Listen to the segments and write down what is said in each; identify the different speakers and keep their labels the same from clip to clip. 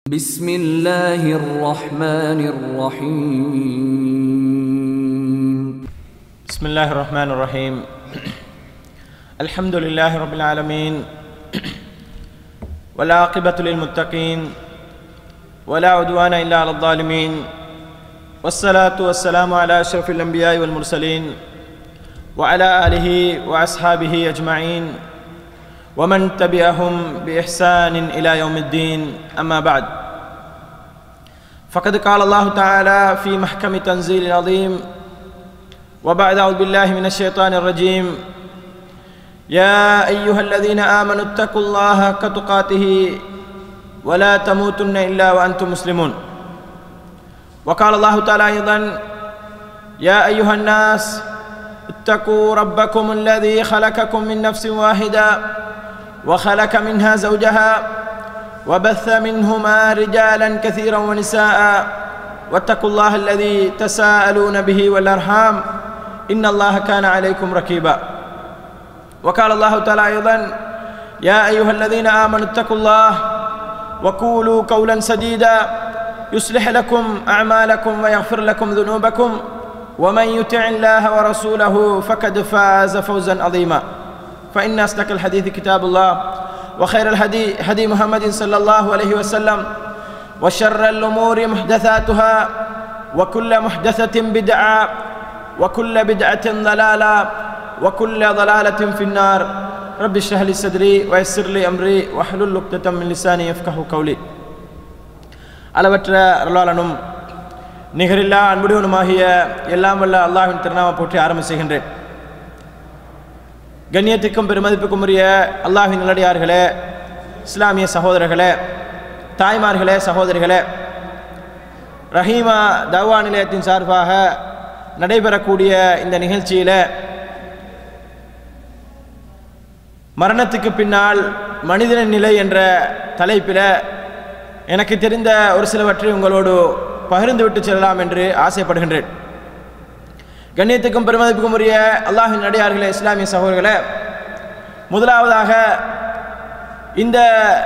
Speaker 1: بسم الله الرحمن الرحيم
Speaker 2: بسم الله الرحمن الرحيم الحمد لله رب العالمين والعاقبة للمتقين ولا عدوان إلا على الظالمين والصلاة والسلام على أشرف الأنبياء والمرسلين وعلى آله وأصحابه أجمعين ومن تبعهم بإحسان إلى يوم الدين أما بعد فقد قال الله تعالى في محكم تنزيل العظيم وبعد أعوذ بالله من الشيطان الرجيم يا أيها الذين آمنوا اتقوا الله حق تقاته ولا تموتن إلا وأنتم مسلمون وقال الله تعالى أيضا يا أيها الناس اتقوا ربكم الذي خلقكم من نفس واحدة وخلق منها زوجها وبث منهما رجالا كثيرا ونساء واتقوا الله الذي تساءلون به والأرحام إن الله كان عليكم رقيبا وقال الله تعالى أيضا يا أيها الذين آمنوا اتقوا الله وقولوا قولا سديدا يصلح لكم أعمالكم ويغفر لكم ذنوبكم ومن يطع الله ورسوله فقد فاز فوزا عظيما فإن أصدق الحديث كتاب الله وخير الهدي هدي محمد صلى الله عليه وسلم وشر الأمور محدثاتها وكل محدثة بدعة وكل بدعة ضلالة وكل ضلالة في النار رب اشرح لي صدري ويسر لي أمري واحلل عقدة من لساني يفقهوا قولي அளவற்ற அருளாளனும் நிகரில்லா அன்புடையவனுமாகிய எல்லாம் வல்ல அல்லாஹ்வின் திருநாமம் போற்றி ஆரம்ப செய்கின்றேன். கண்ணியத்துக்கும் பெருமதிப்புக்கும் உரிய அல்லாஹ்வின் நல்லடியார்களே, இஸ்லாமிய சகோதரர்களே, தாய்மார்களே, சகோதரிகளே, ரஹீமா தவா நிலையத்தின் சார்பாக நடைபெறக்கூடிய இந்த நிகழ்ச்சியில் மரணத்துக்கு பின்னால் மனிதனின் நிலை என்ற தலைப்பில் எனக்கு தெரிந்த ஒரு சிலவற்றை உங்களோடு பகிர்ந்து விட்டு செல்லலாம் என்று ஆசைப்படுகின்றேன். கண்ணியத்துக்கும் பெருமதிப்புக்கும் உரிய அல்லாஹ்வின் நல்லடியார்களே, இஸ்லாமிய சகோதரர்களே, முதலாவதாக இந்த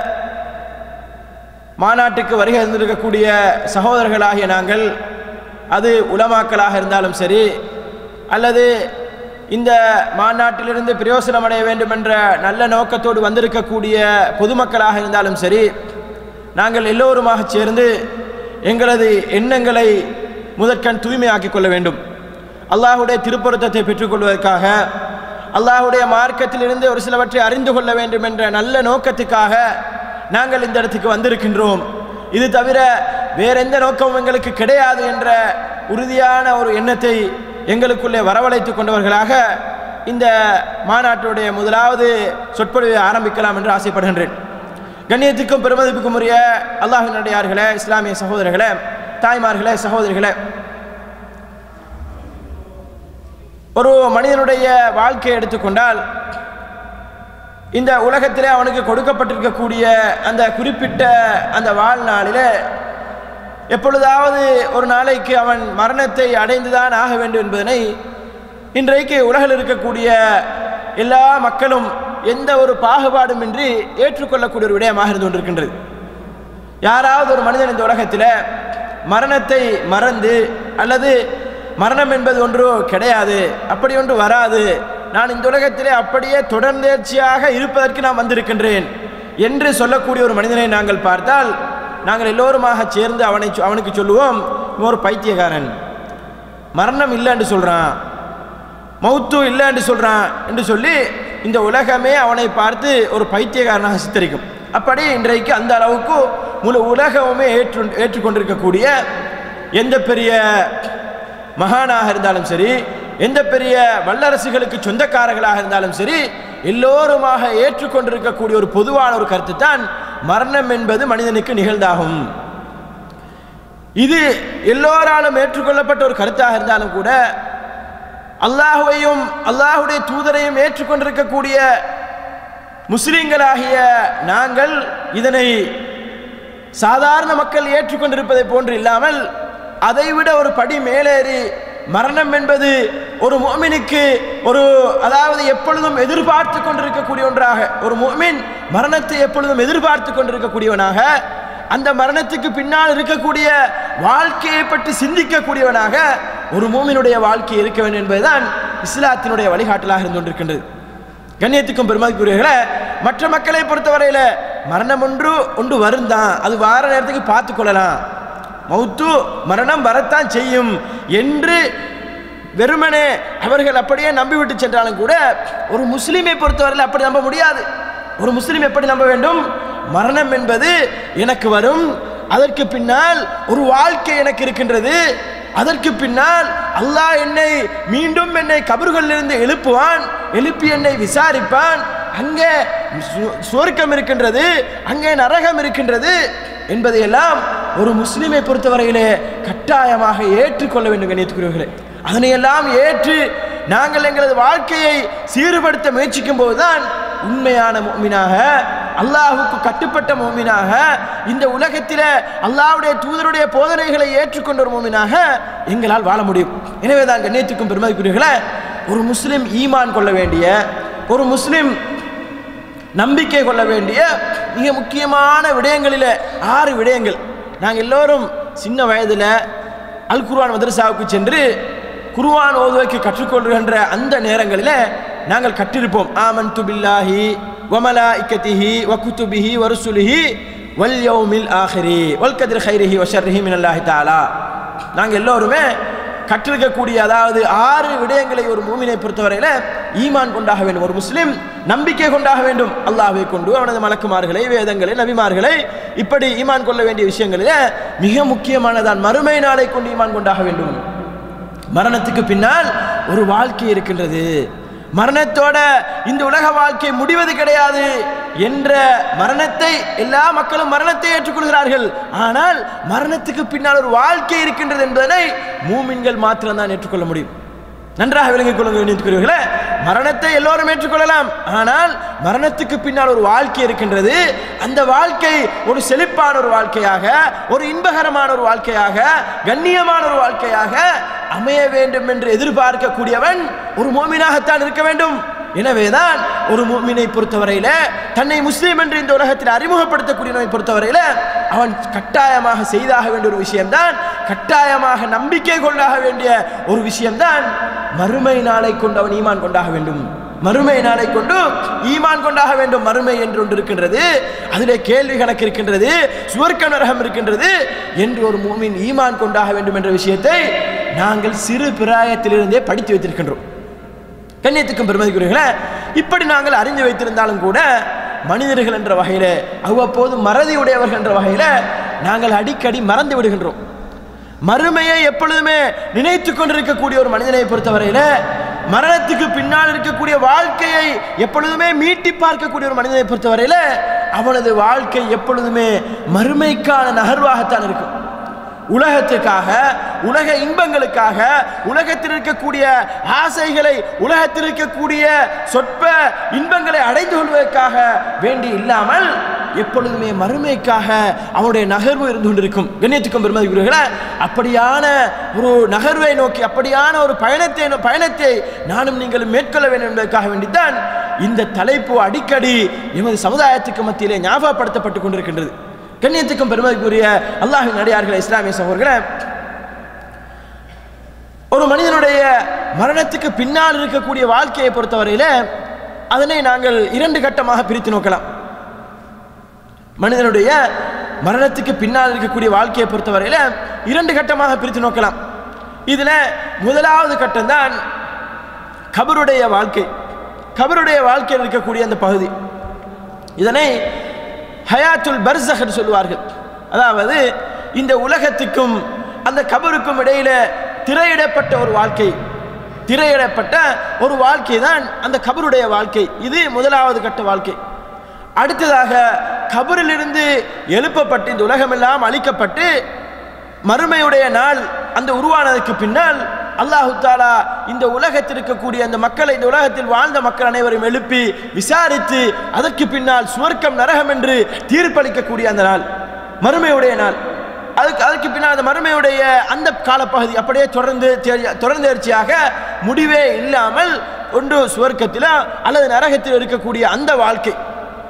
Speaker 2: மாநாட்டுக்கு வருகை இருந்திருக்கக்கூடிய சகோதரர்களாகிய நாங்கள், அது உலமாக்களாக இருந்தாலும் சரி அல்லது இந்த மாநாட்டிலிருந்து பிரயோசனம் அடைய வேண்டும் என்ற நல்ல நோக்கத்தோடு வந்திருக்கக்கூடிய பொதுமக்களாக இருந்தாலும் சரி, நாங்கள் எல்லோருமாக சேர்ந்து எங்களது எண்ணங்களை முதற்கண் தூய்மையாக்கிக் கொள்ள வேண்டும். அல்லாஹுடைய திருப்பொருத்தத்தை பெற்றுக்கொள்வதற்காக, அல்லாஹுடைய மார்க்கத்திலிருந்து ஒரு சிலவற்றை அறிந்து கொள்ள வேண்டும் என்ற நல்ல நோக்கத்துக்காக நாங்கள் இந்த இடத்துக்கு வந்திருக்கின்றோம். இது தவிர வேற எந்த நோக்கமும் எங்களுக்கு கிடையாது என்ற உறுதியான ஒரு எண்ணத்தை எங்களுக்குள்ளே வரவழைத்து கொண்டவர்களாக இந்த மாநாட்டுடைய முதலாவது சொற்பொழிவை ஆரம்பிக்கலாம் என்று ஆசைப்படுகின்றேன். கண்ணியத்துக்கும் பெருமதிப்புக்கும் உரிய அல்லாஹ்வின் நல்லடியார்களே, இஸ்லாமிய சகோதரர்களே, தாய்மார்களே, சகோதரிகளே, ஒரு மனிதனுடைய வாழ்க்கையை எடுத்துக்கொண்டால் இந்த உலகத்திலே அவனுக்கு கொடுக்கப்பட்டிருக்கக்கூடிய அந்த குறிப்பிட்ட அந்த வாழ்நாளில் எப்பொழுதாவது ஒரு நாளைக்கு அவன் மரணத்தை அடைந்துதான் ஆக வேண்டும் என்பதனை இன்றைக்கு உலகில் இருக்கக்கூடிய எல்லா மக்களும் எந்த ஒரு பாகுபாடுமின்றி ஏற்றுக்கொள்ளக்கூடிய ஒரு விடயமாக இருந்து கொண்டிருக்கின்றது. யாராவது ஒரு மனிதன் இந்த உலகத்தில் மரணத்தை மறந்து அல்லது மரணம் என்பது ஒன்று கிடையாது, அப்படி ஒன்று வராது, நான் இந்த உலகத்திலே அப்படியே தொடர்ந்தேர்ச்சியாக இருப்பதற்கு நான் வந்திருக்கின்றேன் என்று சொல்லக்கூடிய ஒரு மனிதனை நாங்கள் பார்த்தால் நாங்கள் எல்லோருமாக சேர்ந்து அவனுக்கு சொல்லுவோம், ஒரு பைத்தியக்காரன், மரணம் இல்லை என்று சொல்கிறான், மௌத்து இல்லை என்று சொல்கிறான் என்று சொல்லி இந்த உலகமே அவனை பார்த்து ஒரு பைத்தியக்காரனாக சித்தரிக்கும். அப்படி இன்றைக்கு அந்த அளவுக்கு முழு உலகமுமே ஏற்றுக்கொண்டிருக்கக்கூடிய எந்த பெரிய மகானாக இருந்தாலும் சரி, எந்த பெரிய வல்லரசுகளுக்கு சொந்தக்காரர்களாக இருந்தாலும் சரி, எல்லோருமாக ஏற்றுக்கொண்டிருக்கக்கூடிய ஒரு பொதுவான ஒரு கருத்து தான் மரணம் என்பது மனிதனுக்கு நிகழ்ந்தாகும். இது எல்லோராலும் ஏற்றுக்கொள்ளப்பட்ட ஒரு கருத்தாக இருந்தாலும் கூட அல்லாஹுவையும் அல்லாஹுடைய தூதரையும் ஏற்றுக்கொண்டிருக்கக்கூடிய முஸ்லிம்களாகிய நாங்கள் இதனை சாதாரண மக்கள் ஏற்றுக்கொண்டிருப்பதை போன்று இல்லாமல் அதைவிட ஒரு படி மேலேறி மரணம் என்பது ஒரு முஃமினுக்கு அதாவது எப்பொழுதும் எதிர்பார்த்து கொண்டிருக்கக்கூடிய ஒன்றாக, ஒரு முஃமின் மரணத்தை எப்பொழுதும் எதிர்பார்த்து கொண்டிருக்கக்கூடியவனாக, அந்த மரணத்துக்கு பின்னால் இருக்கக்கூடிய வாழ்க்கையை பற்றி சிந்திக்கக்கூடியவனாக ஒரு மூமினுடைய வாழ்க்கை இருக்க வேண்டும் என்பதுதான் இஸ்லாத்தினுடைய வழிகாட்டலாக இருந்து கொண்டிருக்கின்றது. கண்ணியத்துக்கும் பெருமதிக்குரியவர்களே, மற்ற மக்களை பொறுத்தவரையில மரணம் ஒன்று வருந்தான், அது வார நேரத்துக்கு பார்த்து கொள்ளலாம், மௌத்து மரணம் வரத்தான் செய்யும் என்று வெறுமனே அவர்கள் அப்படியே நம்பிவிட்டு சென்றாலும் கூட ஒரு முஸ்லிமை பொறுத்தவரையில் அப்படி நம்ப முடியாது. ஒரு முஸ்லிம் எப்படி நம்ப வேண்டும்? மரணம் என்பது எனக்கு வரும், அதற்கு பின்னால் ஒரு வாழ்க்கை எனக்கு இருக்கின்றது, அதற்கு பின்னால் அல்லாஹ் மீண்டும் என்னை கபர்களிலிருந்து எழுப்புவான், எழுப்பி என்னை விசாரிப்பான், அங்கே சுவர்க்கம் இருக்கின்றது, அங்கே நரகம் இருக்கின்றது என்பதையெல்லாம் ஒரு முஸ்லிமை பொறுத்தவரையிலே கட்டாயமாக ஏற்றுக்கொள்ள வேண்டும். கண்ணியத்துக்குரியவர்களே, அதனையெல்லாம் ஏற்று நாங்கள் எங்களது வாழ்க்கையை சீர்படுத்த முயற்சிக்கும் போதுதான் உண்மையான முஃமினாக, அல்லாஹுக்கு கட்டுப்பட்ட முஃமினாக, இந்த உலகத்தில் அல்லாஹ்வுடைய தூதருடைய போதனைகளை ஏற்றுக்கொண்ட ஒரு முஃமினாக எங்களால் வாழ முடியும். எனவே தான் கண்ணியத்துக்கும் பெருமதிக்குரியவர்களே, ஒரு முஸ்லிம் ஈமான் கொள்ள வேண்டிய, ஒரு முஸ்லிம் நம்பிக்கை கொள்ள வேண்டிய மிக முக்கியமான விடயங்களில் 6 விடயங்கள். நாங்கள் எல்லோரும் சின்ன வயதில் அல் குர்ஆன் மதரசாவுக்கு சென்று குர்ஆன் ஓதுவதற்கு கற்றுக்கொள்கின்ற அந்த நேரங்களில் நாங்கள் கற்றிருப்போம். ஆமன்து பில்லாஹி வ மலாயிகத்திஹி வ குதுபிஹி வ ருசுலிஹி வல் யௌமில் ஆஹிரி வல் கத்ரி கைரிஹி வ ஷர்ரிஹி மினல்லாஹி தஆலா. நாங்கள் எல்லோருமே கற்றிருக்கக்கூடிய, அதாவது 6 விடயங்களை ஒரு மூமினை பொறுத்தவரையில் ஈமான் கொண்டாக வேண்டும். ஒரு முஸ்லிம் நம்பிக்கை கொண்டாக வேண்டும். அல்லாஹ்வை கொண்டு, அவனது மலக்குமார்களை, வேதங்களை, நபிமார்களை, இப்படி ஈமான் கொள்ள வேண்டிய விஷயங்களில் மிக முக்கியமானதான் மறுமை நாளை கொண்டு ஈமான் கொண்டாக வேண்டும். மரணத்துக்கு பின்னால் ஒரு வாழ்க்கை இருக்கின்றது, மரணத்தோட இந்த உலக வாழ்க்கை முடிவது கிடையாது என்ற மரணத்தை எல்லா மக்களும் மரணத்தை ஏற்றுக்கொள்கிறார்கள். ஆனால் மரணத்துக்கு பின்னால் ஒரு வாழ்க்கை இருக்கின்றது என்பதனை மூமின்கள் மாத்திரம்தான் ஏற்றுக்கொள்ள முடியும். நன்றாக விளங்கிக் கொள்ளுங்கள். மரணத்தை எல்லோரும் ஏற்றுக்கொள்ளலாம், ஆனால் மரணத்துக்கு பின்னால் ஒரு வாழ்க்கை இருக்கின்றது. அந்த வாழ்க்கை ஒரு செழிப்பான ஒரு வாழ்க்கையாக, ஒரு இன்பகரமான ஒரு வாழ்க்கையாக, கண்ணியமான ஒரு வாழ்க்கையாக அமைய வேண்டும் என்று எதிர்பார்க்கக்கூடியவன் ஒரு மோமினாகத்தான் இருக்க வேண்டும். எனவேதான் ஒரு முஃமினை பொறுத்தவரையில, தன்னை முஸ்லீம் என்று இந்த உலகத்தில் அறிமுகப்படுத்தக்கூடியவனை பொறுத்தவரையில அவன் கட்டாயமாக செய்தாக வேண்டிய ஒரு விஷயம்தான், கட்டாயமாக நம்பிக்கை கொண்டாக வேண்டிய ஒரு விஷயம்தான் மறுமை நாளை கொண்டு அவன் ஈமான் கொண்டாக வேண்டும். மறுமை நாளை கொண்டு ஈமான் கொண்டாக வேண்டும். மறுமை என்று ஒன்று இருக்கின்றது, அதிலே கேள்வி கணக்கு இருக்கின்றது, சுவர்க்க நரகம் இருக்கின்றது என்று ஒரு முஃமின் ஈமான் கொண்டாக வேண்டும் என்ற விஷயத்தை நாங்கள் சிறு பிராயத்திலிருந்தே படித்து வைத்திருக்கின்றோம். கண்ணியத்துக்கும் பெருமதிக்குரியவர்களே, இப்படி நாங்கள் அறிந்து வைத்திருந்தாலும் கூட மனிதர்கள் என்ற வகையில், அவ்வப்போது மறதி உடையவர்கள் என்ற வகையில் நாங்கள் அடிக்கடி மறந்து விடுகின்றோம். மறுமையை எப்பொழுதுமே நினைத்து கொண்டிருக்கக்கூடிய ஒரு மனிதனை பொறுத்தவரையில், மரணத்துக்கு பின்னால் இருக்கக்கூடிய வாழ்க்கையை எப்பொழுதுமே மீட்டி பார்க்கக்கூடிய ஒரு மனிதனை பொறுத்தவரையில் அவனது வாழ்க்கை எப்பொழுதுமே மறுமைக்கான நகர்வாகத்தான் இருக்கும். உலகத்துக்காக, உலக இன்பங்களுக்காக, உலகத்தில் இருக்கக்கூடிய ஆசைகளை, உலகத்தில் இருக்கக்கூடிய சொற்ப இன்பங்களை அடைந்து கொள்வதற்காக வேண்டி இல்லாமல் எப்பொழுதுமே மறுமைக்காக அவனுடைய நகர்வு இருந்து கொண்டிருக்கும். கண்ணியத்துக்கும் பெருமதிக்குரியவர்களே, அப்படியான ஒரு நகர்வை நோக்கி, அப்படியான ஒரு பயணத்தை நானும் நீங்களும் மேற்கொள்ள வேண்டும் என்பதற்காக வேண்டித்தான் இந்த தலைப்பு அடிக்கடி எமது சமுதாயத்துக்கு மத்தியிலே ஞாபகப்படுத்தப்பட்டு கொண்டிருக்கின்றது. கண்ணியத்துக்கும் பெருமதிக்குரிய அல்லாஹ்வின் அடியார்களே, இஸ்லாமிய சகோதரர்களே, ஒரு மனிதனுடைய மரணத்துக்கு பின்னால் இருக்கக்கூடிய வாழ்க்கையை பொறுத்தவரையில் அதனை நாங்கள் 2 கட்டமாக பிரித்து நோக்கலாம். மனிதனுடைய மரணத்துக்கு பின்னால் இருக்கக்கூடிய வாழ்க்கையை பொறுத்தவரையில் 2 கட்டமாக பிரித்து நோக்கலாம். இதில் முதலாவது கட்டம்தான் கபருடைய வாழ்க்கை. கபருடைய வாழ்க்கையில் இருக்கக்கூடிய அந்த பகுதி, இதனை ஹயாத்துல் பர்ஸஹ் என்று சொல்வார்கள். அதாவது இந்த உலகத்துக்கும் அந்த கபருக்கும் இடையில திரையிடப்பட்ட ஒரு வாழ்க்கை, திரையிடப்பட்ட ஒரு வாழ்க்கை தான் அந்த கபருடைய வாழ்க்கை. இது முதலாவது கட்ட வாழ்க்கை. அடுத்ததாக கபரிலிருந்து எழுப்பப்பட்டு இந்த உலகமெல்லாம் அழிக்கப்பட்டு மறுமையுடைய நாள் அந்த உருவானதுக்கு பின்னால் அல்லாஹு தஆலா இந்த உலகத்தில் இருக்கக்கூடிய அந்த மக்களை, இந்த உலகத்தில் வாழ்ந்த மக்கள் அனைவரும் எழுப்பி விசாரித்து அதற்கு பின்னால் சுவர்க்கம் நரகம் என்று தீர்ப்பளிக்கக்கூடிய அந்த நாள் மறுமையுடைய நாள். அதுக்கு பின்னால் அந்த மறுமையுடைய அந்த காலப்பகுதி அப்படியே தொடர்ந்தேர்ச்சியாக முடிவே இல்லாமல் ஒன்று சுவர்க்கத்தில் அல்லது நரகத்தில் இருக்கக்கூடிய அந்த வாழ்க்கை.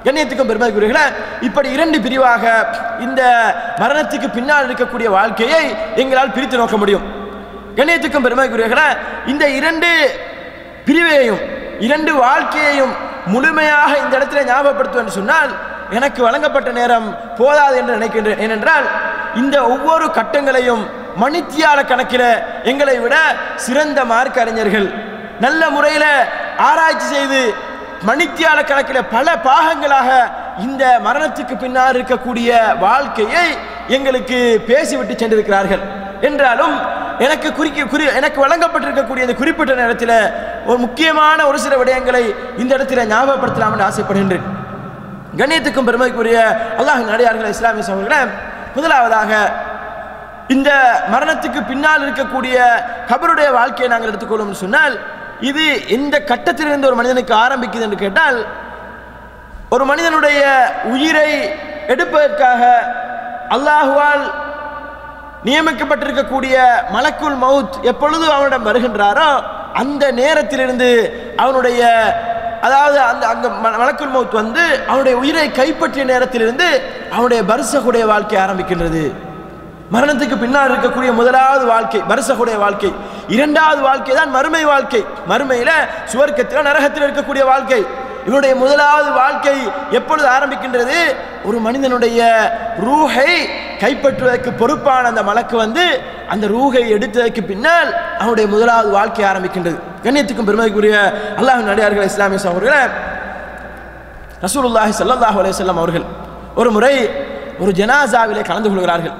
Speaker 2: கண்ணியத்துக்கும் பெருமதிக்குரியவர்களே, இப்படி இரண்டு பிரிவாக இந்த மரணத்துக்கு பின்னால் இருக்கக்கூடிய வாழ்க்கையை எங்களால் பிரித்து நோக்க முடியும். கண்ணியத்துக்கும் பெருமதிக்குரியவர்களே, இந்த இரண்டு பிரிவையும் இரண்டு வாழ்க்கையையும் முழுமையாக இந்த இடத்துல ஞாபகப்படுத்துவேன் சொன்னால் எனக்கு வழங்கப்பட்ட நேரம் போதாது என்று நினைக்கின்றேன். ஏனென்றால் இந்த ஒவ்வொரு கட்டங்களையும் மணித்தியால கணக்கில் எங்களை விட சிறந்த மார்க்க அறிஞர்கள் நல்ல முறையில் ஆராய்ச்சி செய்து மணித்தியால கணக்கில் பல பாகங்களாக இந்த மரணத்துக்கு பின்னால் இருக்கக்கூடிய வாழ்க்கையை எங்களுக்கு பேசிவிட்டு சென்றிருக்கிறார்கள். என்றாலும் எனக்கு வழங்கப்பட்டிருக்கக்கூடிய இந்த குறிப்பிட்ட நேரத்தில் ஒரு முக்கியமான ஒரு சில விடயங்களை இந்த இடத்துல ஞாபகப்படுத்தலாம் என்று ஆசைப்படுகின்றேன். கண்ணியத்துக்கும் பெருமைக்குரிய அல்லாஹ்வின் அடியார்களே, இஸ்லாமிய சகோதரர்களே, முதலாவதாக இந்த மரணத்துக்கு பின்னால் இருக்கக்கூடிய கபருடைய வாழ்க்கையை நாங்கள் எடுத்துக்கொள்ளும் சொன்னால் இது எந்த கட்டத்திலிருந்து ஒரு மனிதனுக்கு ஆரம்பிக்குது என்று கேட்டால், ஒரு மனிதனுடைய உயிரை எடுப்பதற்காக அல்லாஹுவால் நியமிக்கப்பட்டிருக்கக்கூடிய மலக்குல் மவுத் எப்பொழுது அவனிடம் வருகின்றாரோ அந்த நேரத்திலிருந்து அவனுடைய அந்த மலக்குல் மவுத் வந்து அவனுடைய உயிரை கைப்பற்றிய நேரத்திலிருந்து அவனுடைய பர்சகுடைய வாழ்க்கை ஆரம்பிக்கின்றது. மரணத்துக்கு பின்னால் இருக்கக்கூடிய முதலாவது வாழ்க்கை பர்சகுடைய வாழ்க்கை. இரண்டாவது வாழ்க்கை தான் மறுமை வாழ்க்கை. மறுமையில சுவர்க்கத்தில் நரகத்தில் இருக்கக்கூடிய வாழ்க்கை. இவனுடைய முதலாவது வாழ்க்கை எப்பொழுது ஆரம்பிக்கின்றது? ஒரு மனிதனுடைய ரூஹை கைப்பற்றுவதற்கு பொறுப்பான அந்த மலக்கு வந்து அந்த ரூஹை எடுத்ததற்கு பின்னால் அவனுடைய முதலாவது வாழ்க்கை ஆரம்பிக்கின்றது. கண்ணியத்துக்கும் பெருமைக்குரிய அல்லாஹ்வின் அடியார்களே, இஸ்லாமிய சகோதரர்களே, ரசூலுல்லாஹி ஸல்லல்லாஹு அலைஹி வஸல்லம் அவர்கள் ஒரு முறை ஒரு ஜனாசாவிலே கலந்து கொள்கிறார்கள்.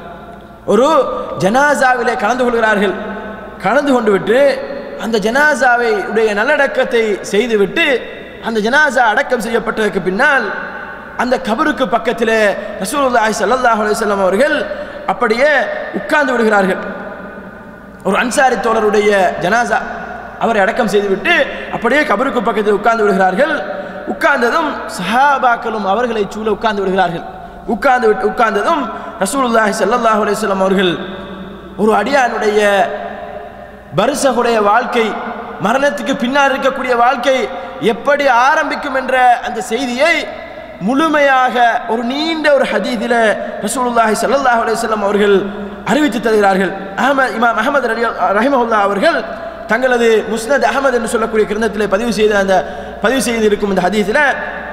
Speaker 2: கலந்து கொண்டு விட்டு அந்த ஜனாசாவை உடைய நல்லடக்கத்தை செய்துவிட்டு அந்த ஜனாசா அடக்கம் செய்யப்பட்டதற்கு பின்னால் அந்த கபருக்கு பக்கத்தில் ரசூலுல்லாஹி ஸல்லல்லாஹு அலைஹி வஸல்லம் அவர்கள் அப்படியே உட்கார்ந்து விடுகிறார்கள். ஒரு அன்சாரி தோழருடைய ஜனாசா அவரை அடக்கம் செய்துவிட்டு அப்படியே கபருக்கு பக்கத்தில் உட்கார்ந்து விடுகிறார்கள். உட்கார்ந்ததும் சஹாபாக்களும் அவர்களை சூழ உட்கார்ந்து விடுகிறார்கள். உட்கார்ந்ததும் ரசூலுல்லாஹி ஸல்லல்லாஹு அலைஹி வஸல்லம் அவர்கள் ஒரு அடியானுடைய பர்சகுடைய வாழ்க்கை, மரணத்துக்கு பின்னால் இருக்கக்கூடிய வாழ்க்கை எப்படி ஆரம்பிக்கும் என்ற அந்த செய்தியை முழுமையாக ஒரு நீண்ட ஒரு ஹதீஸில் ரசூலுல்லாஹி ஸல்லல்லாஹு அலைஹி வஸல்லம் அவர்கள் அறிவித்து தருகிறார்கள். இமாம் அஹ்மத் ரஹிமஹுல்லாஹ் அவர்கள் தங்களது முஸ்னத் அஹ்மத் என்று சொல்லக்கூடிய கிரந்தத்தில் பதிவு செய்து இருக்கும் இந்த ஹதீஸில்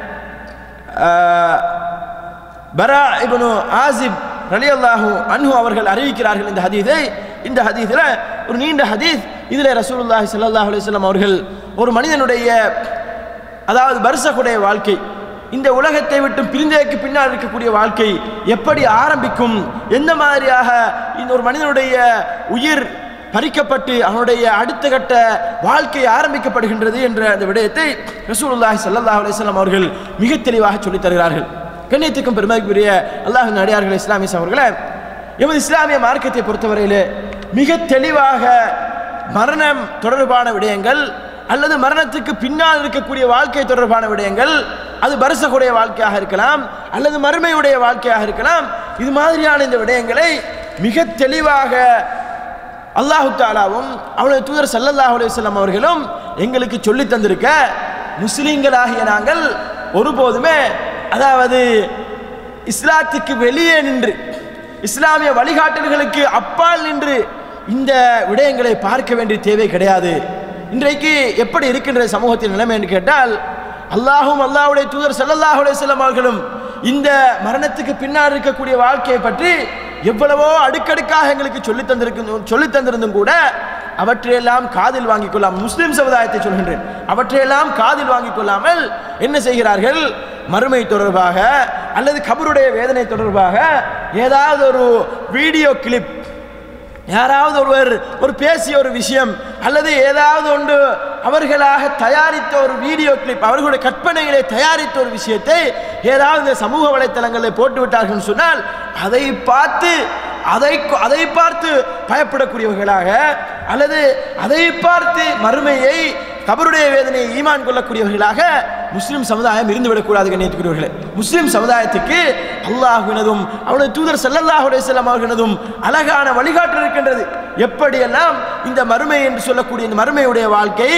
Speaker 2: பரா இப்னு ஆசிப் ரலியல்லாஹு அன்ஹு அவர்கள் அறிவிக்கிறார்கள் இந்த ஹதீஸில் ஒரு நீண்ட ஹதீஸ். இதில் ரசூலுல்லாஹி ஸல்லல்லாஹு அலைஹி வஸல்லம் அவர்கள் ஒரு மனிதனுடைய பர்சகுடைய வாழ்க்கை, இந்த உலகத்தை விட்டு பிரிந்ததற்கு பின்னால் இருக்கக்கூடிய வாழ்க்கை எப்படி ஆரம்பிக்கும், எந்த மாதிரியாக இந்த ஒரு மனிதனுடைய உயிர் பறிக்கப்பட்டு அவனுடைய அடுத்த கட்ட வாழ்க்கை ஆரம்பிக்கப்படுகின்றது என்ற அந்த விடயத்தை ரசூலுல்லாஹி ஸல்லல்லாஹு அலைஹி வஸல்லம் அவர்கள் மிக தெளிவாக சொல்லித் தருகிறார்கள். கண்ணியத்துக்கும் பெருமைக்குரிய அல்லாஹ்வின் அடியார்களே, இஸ்லாமிய சகோதரர்களே, எமது இஸ்லாமிய மார்க்கத்தை பொறுத்தவரையிலே மிக தெளிவாக மரணம் தொடர்பான விடயங்கள் அல்லது மரணத்துக்கு பின்னால் இருக்கக்கூடிய வாழ்க்கை தொடர்பான விடயங்கள், அது பர்சகுடைய வாழ்க்கையாக இருக்கலாம் அல்லது மறுமையுடைய வாழ்க்கையாக இருக்கலாம், இது மாதிரியான இந்த விடயங்களை மிக தெளிவாக அல்லாஹு தஆலாவும் அவருடைய தூதர் ஸல்லல்லாஹு அலைஹி வஸல்லம் அவர்களும் எங்களுக்கு சொல்லி தந்திருக்க முஸ்லிம்களாகிய நாங்கள் ஒருபோதுமே இஸ்லாத்துக்கு வெளியே நின்று இஸ்லாமிய வழிகாட்டல்களுக்கு அப்பால் நின்று இந்த விடயங்களை பார்க்க வேண்டிய தேவை கிடையாது. இன்றைக்கு எப்படி இருக்கின்ற சமூகத்தின் நிலைமை என்று கேட்டால், அல்லாஹும் அல்லாஹ்வுடைய தூதர் ஸல்லல்லாஹு அலைஹி வஸல்லம் அவர்களும் இந்த மரணத்துக்கு பின்னால் இருக்கக்கூடிய வாழ்க்கையை பற்றி எவ்வளவோ அடுக்கடுக்காக எங்களுக்கு சொல்லி தந்திருந்தும் கூட அவற்றையெல்லாம் காதில் வாங்கிக் கொள்ளாமல், முஸ்லிம் சமுதாயத்தை சொல்கின்றேன், அவற்றையெல்லாம் காதில் வாங்கிக் கொள்ளாமல் என்ன செய்கிறார்கள்? மறுமை தொடர்பாக அல்லது கபருடைய வேதனை தொடர்பாக ஏதாவது ஒரு வீடியோ கிளிப், யாராவது ஒரு பேசிய ஒரு விஷயம் அல்லது ஏதாவது ஒன்று அவர்களாக தயாரித்த ஒரு வீடியோ கிளிப், அவர்களுடைய கற்பனைகளை தயாரித்த ஒரு விஷயத்தை ஏதாவது சமூக வலைத்தளங்களில் போட்டு விட்டார்கள் சொன்னால் அதை பார்த்து பயப்படக்கூடியவர்களாக அல்லது அதை பார்த்து மறுமையை கபருடைய வேதனையை ஈமான் கொள்ளக்கூடியவர்களாக முஸ்லிம் சமுதாயம் இருந்துவிடக்கூடாது. கண்ணியத்துக்குரியவர்களே, முஸ்லிம் சமுதாயத்துக்கு அல்லாஹ்வினதும் அவருடைய தூதர் ஸல்லல்லாஹு அலைஹி வஸல்லம் அவர்களினதும் அழகான வழிகாட்டல் இருக்கின்றது. எப்படியெல்லாம் இந்த மறுமை என்று சொல்லக்கூடிய இந்த மறுமையுடைய வாழ்க்கை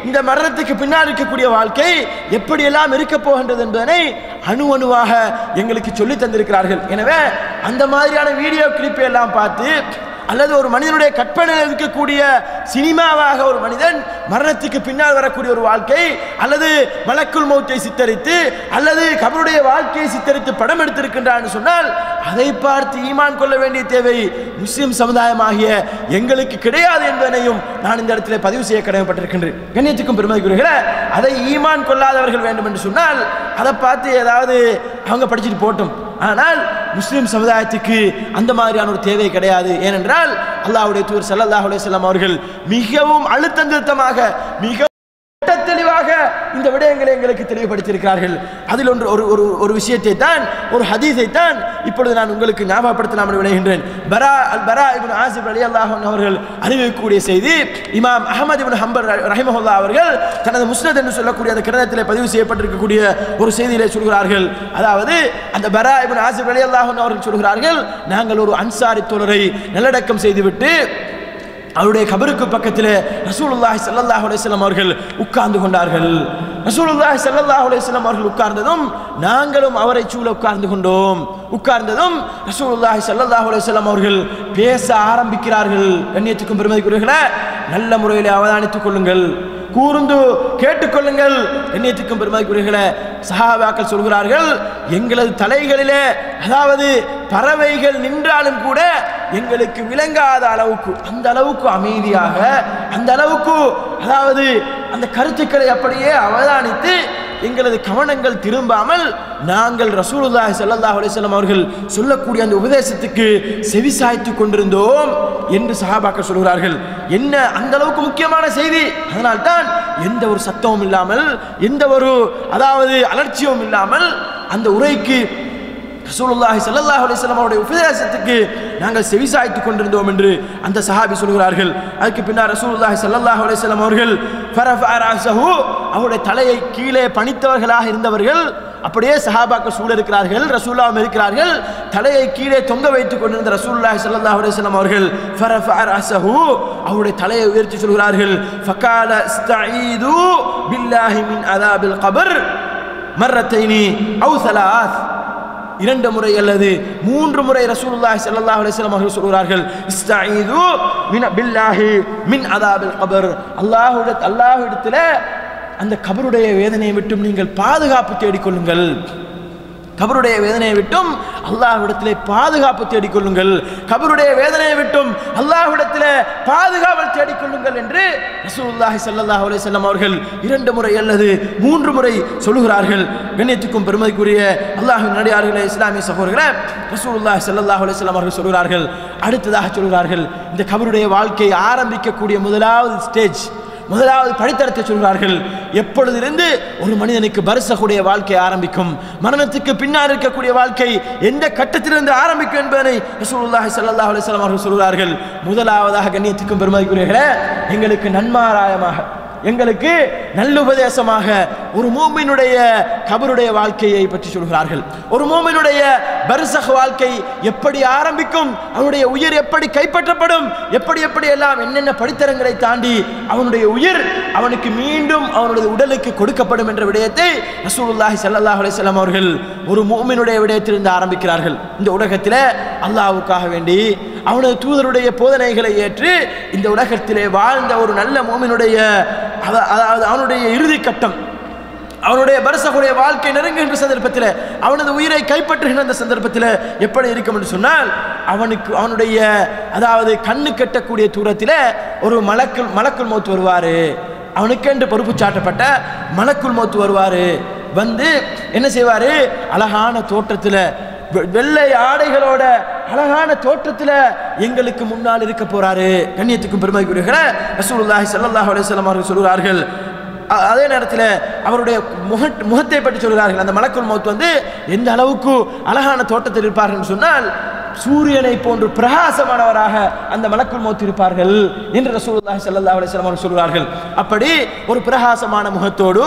Speaker 2: இந்த மரணத்துக்கு பின்னால் இருக்கக்கூடிய வாழ்க்கை எப்படியெல்லாம் இருக்க போகின்றது என்பதனை அணுவாக எங்களுக்கு சொல்லி தந்திருக்கிறார்கள். எனவே அந்த மாதிரியான வீடியோ கிளிப்பை எல்லாம் பார்த்து அல்லது ஒரு மனிதனுடைய கற்பனையில் இருக்கக்கூடிய சினிமாவாக ஒரு மனிதன் மரணத்துக்கு பின்னால் வரக்கூடிய ஒரு வாழ்க்கை அல்லது மலக்குல் மௌத்தை சித்தரித்து அல்லது கபருடைய வாழ்க்கையை சித்தரித்து படம் எடுத்திருக்கின்றான் சொன்னால் அதை பார்த்து ஈமான் கொள்ள வேண்டிய தேவை முஸ்லிம் சமுதாயமாகிய எங்களுக்கு கிடையாது என்பதனையும் நான் இந்த இடத்துல பதிவு செய்ய கடமைப்பட்டிருக்கின்றேன். கண்ணியத்துக்கும் பெருமதிக்குரியவர்களே, அதை ஈமான் கொள்ளாதவர்கள் வேண்டும் என்று சொன்னால் அதை பார்த்து ஏதாவது அவங்க படிச்சுட்டு போட்டும். ஆனால் முஸ்லிம் சமுதாயத்துக்கு அந்த மாதிரியான ஒரு தேவை கிடையாது. ஏனென்றால் அல்லாஹ்வுடைய தூதர் ஸல்லல்லாஹு அலைஹி வஸல்லம் அவர்கள் மிகவும் அழுத்தந்திருத்தமாக மிக தெளிவாக இந்த விடயங்களை எங்களுக்கு தெளிவுபடுத்தியிருக்கிறார்கள். அதில் ஒரு விஷயத்தை தான், ஒரு ஹதீஸை தான் இப்பொழுது நான் உங்களுக்கு ஞாபகப்படுத்தலாம் என்று விளைகின்றேன். பரா இப்னு ஆசிப் ரலியல்லாஹு அன்ஹு அவர்கள் அறிவிக்கக்கூடிய செய்தி இமாம் அஹ்மத் இப்னு ஹம்பல் ரஹிமஹுல்லாஹ் அவர்கள் தனது முஸ்னத் என்று சொல்லக்கூடிய அந்த கிரந்தத்தில் பதிவு செய்யப்பட்டிருக்கக்கூடிய ஒரு செய்தியிலே சொல்கிறார்கள். அதாவது அந்த பரா இப்னு ஆசிப் ரலியல்லாஹு அன்ஹு அவர்கள் சொல்கிறார்கள், நாங்கள் ஒரு அன்சாரி தோழரை நல்லடக்கம் செய்துவிட்டு அவருடைய கபருக்கு பக்கத்தில் ரசூலுல்லாஹி ஸல்லல்லாஹு அலைஹி வஸல்லம் அவர்கள் உட்கார்ந்து கொண்டார்கள். ரசூலுல்லாஹி ஸல்லல்லாஹு அலைஹி வஸல்லம் அவர்கள் உட்கார்ந்ததும் நாங்களும் அவரை சூழ உட்கார்ந்து கொண்டோம். உட்கார்ந்ததும் ரசூலுல்லாஹி ஸல்லல்லாஹு அலைஹி வஸல்லம் அவர்கள் பேச ஆரம்பிக்கிறார்கள். கண்ணியத்துக்கும் பெருமதிக்குரியவர்களே, நல்ல முறையில் அவதானித்துக் கொள்ளுங்கள், கூர்ந்து கேட்டுக்கொள்ளுங்கள். கண்ணியத்துக்கும் பெருமதிக்குரியவர்களே, சஹாபாக்கள் சொல்கிறார்கள், எங்களது தலைகளிலே அதாவது பறவைகள் நின்றாலும் கூட எங்களுக்கு விளங்காத அளவுக்கு, அந்த அளவுக்கு அமைதியாக, அந்த அளவுக்கு அதாவது அந்த கருத்துக்களை அப்படியே அவதானித்து எங்களது கவனங்கள் திரும்பாமல் நாங்கள் ரசூலுல்லாஹி ஸல்லல்லாஹு அலைஹி வஸல்லம் அவர்கள் சொல்லக்கூடிய அந்த உபதேசத்துக்கு செவிசாய்த்து கொண்டிருந்தோம் என்று சஹாபாக்கள் சொல்கிறார்கள். என்ன அந்த அளவுக்கு முக்கியமான செய்தி. அதனால்தான் எந்த ஒரு சத்தமும் இல்லாமல், எந்த ஒரு அதாவது அலட்சியமும் இல்லாமல் அந்த உரைக்கு ரசூலுல்லாஹி ஸல்லல்லாஹு அலைஹி வஸல்லம் அவருடைய உபதேசத்துக்கு நாங்கள் செவிசாய்த்து கொண்டிருந்தோம் என்று அந்த சஹாபி சொல்கிறார்கள். அதுக்கு பின்னர் ரசூலுல்லாஹி ஸல்லல்லாஹு அலைஹி வஸல்லம் அவர்கள் ஃபரஃபஅ ரஅஸஹு, அவருடைய தலையை கீழே பணித்தவர்களாக இருந்தவர்கள் அப்படியே சஹாபாக்கள் சூழ இருக்கிறார்கள், ரசூலுல்லாஹ் இருக்கிறார்கள். தலையை கீழே தொங்க வைத்துக் கொண்டிருந்த ரசூலுல்லாஹி ஸல்லல்லாஹு அலைஹி வஸல்லம் அவர்கள் ஃபரஃபஅ ரஅஸஹு, அவருடைய தலையை உயர்த்தி சொல்கிறார்கள், ஃபகால இஸ்தஈது பில்லாஹி மின் அஸாபில் கபர் மர்ரத்தைனி அவு ஸலாஸ், இரண்டு முறை அல்லது மூன்று முறை ரசூலுல்லாஹி ஸல்லல்லாஹு அலைஹி வஸல்லம் அவர்கள் சொல்கிறார்கள், இஸ்தஈது பில்லாஹி மின் அஸாபில் கபர், அல்லாஹ்விடத்தில் அந்த கபருடைய வேதனையை விட்டும் நீங்கள் பாதுகாப்பு தேடிக்கொள்ளுங்கள். கபருடைய வேதனையை விட்டும் அல்லாஹ்விடத்திலே பாதுகாப்பு தேடிக்கொள்ளுங்கள். கபருடைய வேதனையை விட்டும் அல்லாஹ்விடத்திலே பாதுகாவல் தேடிக்கொள்ளுங்கள் என்று ரசூலுல்லாஹி ஸல்லல்லாஹு அலைஹி வஸல்லம் அவர்கள் இரண்டு முறை அல்லது மூன்று முறை சொல்லுகிறார்கள். கண்ணியத்துக்கும் பெருமதிக்குரிய அல்லாஹ்வின் அடியார்களே, இஸ்லாமிய சகோதரர்களே, ரசூலுல்லாஹி ஸல்லல்லாஹு அலைஹி வஸல்லம் அவர்கள் சொல்கிறார்கள், அடுத்ததாக சொல்கிறார்கள், இந்த கபருடைய வாழ்க்கை ஆரம்பிக்கக்கூடிய முதலாவது ஸ்டேஜ், முதலாவது படித்தரத்தை சொல்கிறார்கள். எப்பொழுதிலிருந்து ஒரு மனிதனுக்கு பர்சகுடைய வாழ்க்கை ஆரம்பிக்கும், மரணத்துக்கு பின்னால் இருக்கக்கூடிய வாழ்க்கை எந்த கட்டத்திலிருந்து ஆரம்பிக்கும் என்பதனை ரசூலுல்லாஹி ஸல்லல்லாஹு அலைஹி வஸல்லம் அவர்கள் சொல்கிறார்கள். முதலாவதாக கண்ணியத்துக்கும் பெருமதிக்குரியவர்களே, எங்களுக்கு நன்மாராயமாக, எங்களுக்கு நல்லுபதேசமாக ஒரு மூமினுடைய கபருடைய வாழ்க்கையை பற்றி சொல்கிறார்கள். ஒரு மூமினுடைய பர்சக் வாழ்க்கை எப்படி ஆரம்பிக்கும், அவனுடைய உயிர் எப்படி கைப்பற்றப்படும், எப்படி எல்லாம் என்னென்ன படித்தரங்களை தாண்டி அவனுடைய உயிர் அவனுக்கு மீண்டும் அவனுடைய உடலுக்கு கொடுக்கப்படும் என்ற விடயத்தை ரசூலுல்லாஹி ஸல்லல்லாஹு அலைஹி வஸல்லம் அவர்கள் ஒரு மூமினுடைய விடயத்திலிருந்து ஆரம்பிக்கிறார்கள். இந்த உலகத்தில் அல்லாஹ்வுக்காக வேண்டி அவனது தூதருடைய போதனைகளை ஏற்று இந்த உலகத்திலே வாழ்ந்த ஒரு நல்ல மூமினுடைய அதாவது அவனுடைய இறுதி கட்டம், அவனுடைய பர்சகுடைய வாழ்க்கை நெருங்குகின்ற சந்தர்ப்பத்தில், அவனது உயிரை கைப்பற்றுகின்ற அந்த சந்தர்ப்பத்தில் எப்படி இருக்கும் என்று சொன்னால், அவனுடைய அதாவது கண்ணு கட்டக்கூடிய தூரத்தில் ஒரு மலக்குல் மௌத் வருவார். அவனுக்கு என்று பொறுப்பு சாட்டப்பட்ட மலக்குல் மௌத் வருவார். வந்து என்ன செய்வார், அழகான தோற்றத்தில் வெள்ளை ஆடைகளோட அழகான தோற்றத்தில் எங்களுக்கு முன்னால் இருக்க போறாரு. கண்ணியத்துக்கும் பெருமதிக்குரியவர்களே, ரசூலுல்லாஹி ஸல்லல்லாஹு அலைஹி வஸல்லம் அவர்கள் சொல்கிறார்கள். அதே நேரத்தில் அவருடைய முகத்தை பற்றி சொல்கிறார்கள். அந்த மலக்குல் மௌத் வந்து எந்த அளவுக்கு அழகான தோற்றத்தில் இருப்பார்கள் சொன்னால், சூரியனை போன்று பிரகாசமானவராக அந்த மலக்குல் மௌத் இருப்பார்கள் என்று ரசூலுல்லாஹி ஸல்லல்லாஹு அலைஹி வஸல்லம் அவர்கள் சொல்கிறார்கள். அப்படி ஒரு பிரகாசமான முகத்தோடு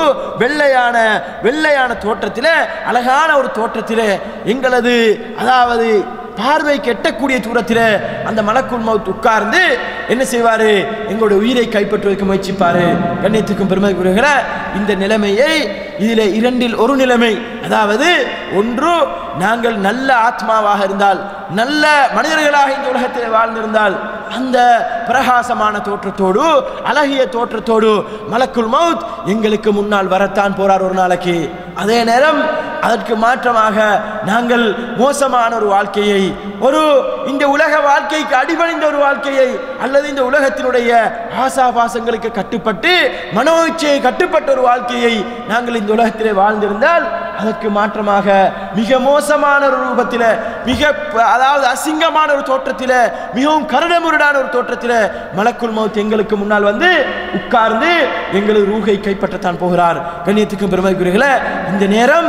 Speaker 2: வெள்ளையான தோற்றத்தில், அழகான ஒரு தோற்றத்தில் எங்களது அதாவது பார்வைக்கு எட்டக்கூடிய தூரத்தில் அந்த மலக்குல் மௌத் உட்கார்ந்து என்ன செய்வாரு? எங்களுடைய உயிரை கைப்பற்றுவதற்கு முயற்சிப்பாரு. கண்ணியத்துக்கும் பெருமதிக்குரியவர்களே, இந்த நிலைமையை இதில் இரண்டில் ஒரு நிலைமை, அதாவது ஒன்று நாங்கள் நல்ல ஆத்மாவாக இருந்தால், நல்ல மனிதர்களாக இந்த உலகத்தில் வாழ்ந்திருந்தால், அந்த பிரகாசமான தோற்றத்தோடு அழகிய தோற்றத்தோடு மலக்குல் மௌத் எங்களுக்கு முன்னால் வரத்தான் போறார் ஒரு நாளைக்கு. அதே நேரம் அதற்கு மாற்றமாக நாங்கள் மோசமான ஒரு வாழ்க்கையை, ஒரு இந்த உலக வாழ்க்கைக்கு அடிபணிந்த ஒரு வாழ்க்கையை, அல்லது இந்த உலகத்தினுடைய ஆசாபாசங்களுக்கு கட்டுப்பட்டு மனோச்சையை கட்டுப்பட்ட ஒரு வாழ்க்கையை நாங்கள் இந்த உலகத்திலே வாழ்ந்திருந்தால், அதற்கு மாற்றமாக மிக மோசமான ஒரு ரூபத்தில், அதாவது அசிங்கமான ஒரு தோற்றத்தில், மிகவும் கருணமுருடான ஒரு தோற்றத்தில் மலக்குல் மௌத் எங்களுக்கு முன்னால் வந்து உட்கார்ந்து எங்களது ரூஹை கைப்பற்றத்தான் போகிறார். கண்ணியத்துக்கும் பெருமதிக்குரியவர்களே, இந்த நேரம்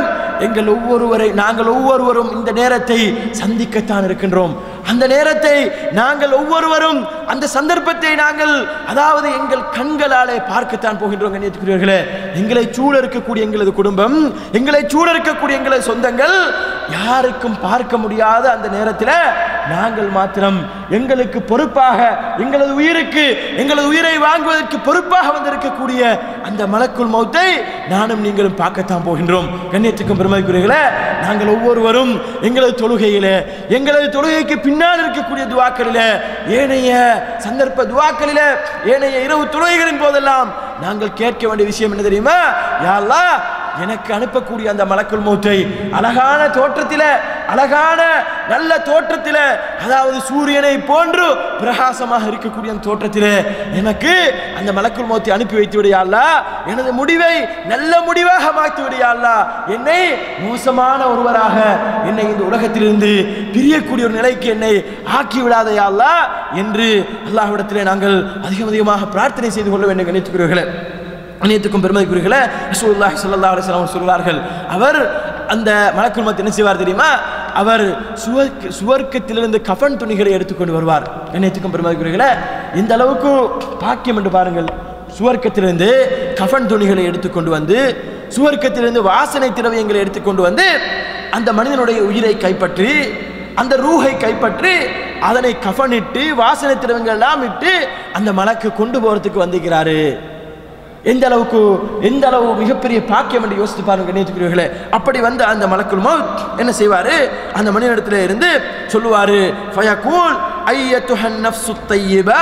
Speaker 2: நாங்கள் ஒவ்வொருவரும் இந்த நேரத்தை சந்திக்கத்தான் இருக்கின்றோம். அந்த நேரத்தை நாங்கள் ஒவ்வொருவரும், அந்த சந்தர்ப்பத்தை நாங்கள் அதாவது எங்கள் கண்களாலே பார்க்கத்தான் போகின்றோம். கண்ணியத்துக்குரியவர்களே, எங்களை சூழ இருக்கக்கூடிய எங்களது குடும்பம், எங்களை சூழ இருக்கக்கூடிய எங்களது சொந்தங்கள் யாருக்கும் பார்க்க முடியாத அந்த நேரத்தில் நாங்கள் மாத்திரம் எங்களுக்கு பொறுப்பாக, எங்களது உயிரை வாங்குவதற்கு பொறுப்பாக வந்திருக்கக்கூடிய அந்த மலக்குல் மௌத்தை நானும் நீங்களும் பார்க்கத்தான் போகின்றோம். கண்ணியத்துக்கும் பெருமதிக்குரியவர்களே, நாங்கள் ஒவ்வொருவரும் எங்களது தொழுகைக்கு பின்னால் இருக்கக்கூடிய துஆக்களில், ஏனைய சந்தர்ப்ப துஆக்களில், ஏனைய இரவு தொழுகைகளின் போதெல்லாம் நாங்கள் கேட்க வேண்டிய விஷயம் என்ன தெரியுமா? யா அல்லாஹ், எனக்கு அனுப்பக்கூடிய அந்த மலக்குல் மௌத்தை அழகான தோற்றத்தில், அழகான நல்ல தோற்றத்தில், அதாவது சூரியனை போன்று பிரகாசமாக இருக்கக்கூடிய அந்த தோற்றத்தில் எனக்கு அந்த மலக்குல் மௌத்தை அனுப்பி வைத்து விடு யா அல்லாஹ். எனது முடிவை நல்ல முடிவாக மாற்றி விடு யா அல்லாஹ். என்னை மோசமான ஒருவராக, என்னை இந்த உலகத்திலிருந்து பிரியக்கூடிய ஒரு நிலைக்கு என்னை ஆக்கி விடாத யா அல்லாஹ் என்று அல்லாஹ்விடத்திலே நாங்கள் அதிகமாக பிரார்த்தனை செய்து கொள்ள வேண்டும். கண்ணியத்துக்குரியவர்களே, அனைத்துக்கும் பெருமதிக்குரியவர்களே, ரசூலுல்லாஹி ஸல்லல்லாஹு அலைஹி வஸல்லம் சொல்வார்கள், அவர் அந்த மலக்குல் மௌத் என்ன செய்வார் தெரியுமா? அவர் சுவர்க்கத்திலிருந்து கஃன் துணிகளை எடுத்துக்கொண்டு வருவார். அனைத்துக்கும் பெருமதிக்குரியவர்களே, இந்த அளவுக்கு பாக்கியம் என்று பாருங்கள். சுவர்க்கத்திலிருந்து கஃன் துணிகளை எடுத்துக்கொண்டு வந்து, சுவர்க்கத்திலிருந்து வாசனை திரவியங்களை எடுத்துக்கொண்டு வந்து அந்த மனிதனுடைய உயிரை கைப்பற்றி, அந்த ரூஹை கைப்பற்றி, அதனை கஃனிட்டு வாசனை திரவியங்கள் எல்லாம் இட்டு அந்த மலக்கு கொண்டு போறதுக்கு வந்திருக்கிறாரு. எந்த அளவு மிகப்பெரிய பாக்கியம் என்று யோசித்து பாருங்க கண்ணியத்துக்குரியவர்களே. அப்படி வந்து அந்த மலக்குல் மௌத் என்ன செய்வாரு? அந்த மனிதனிடத்தில் இருந்து சொல்லுவாரு, ஃபயகூல் ஐயத்துஹன் நஃப்ஸுத் தய்யிபா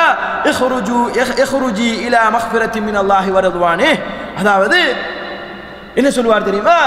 Speaker 2: இஹ்ருஜி இலா மக்ஃபிரத்தி மினல்லாஹி வ ரிضவானிஹ். அதாவது என்ன சொல்லுவார் தெரியுமா?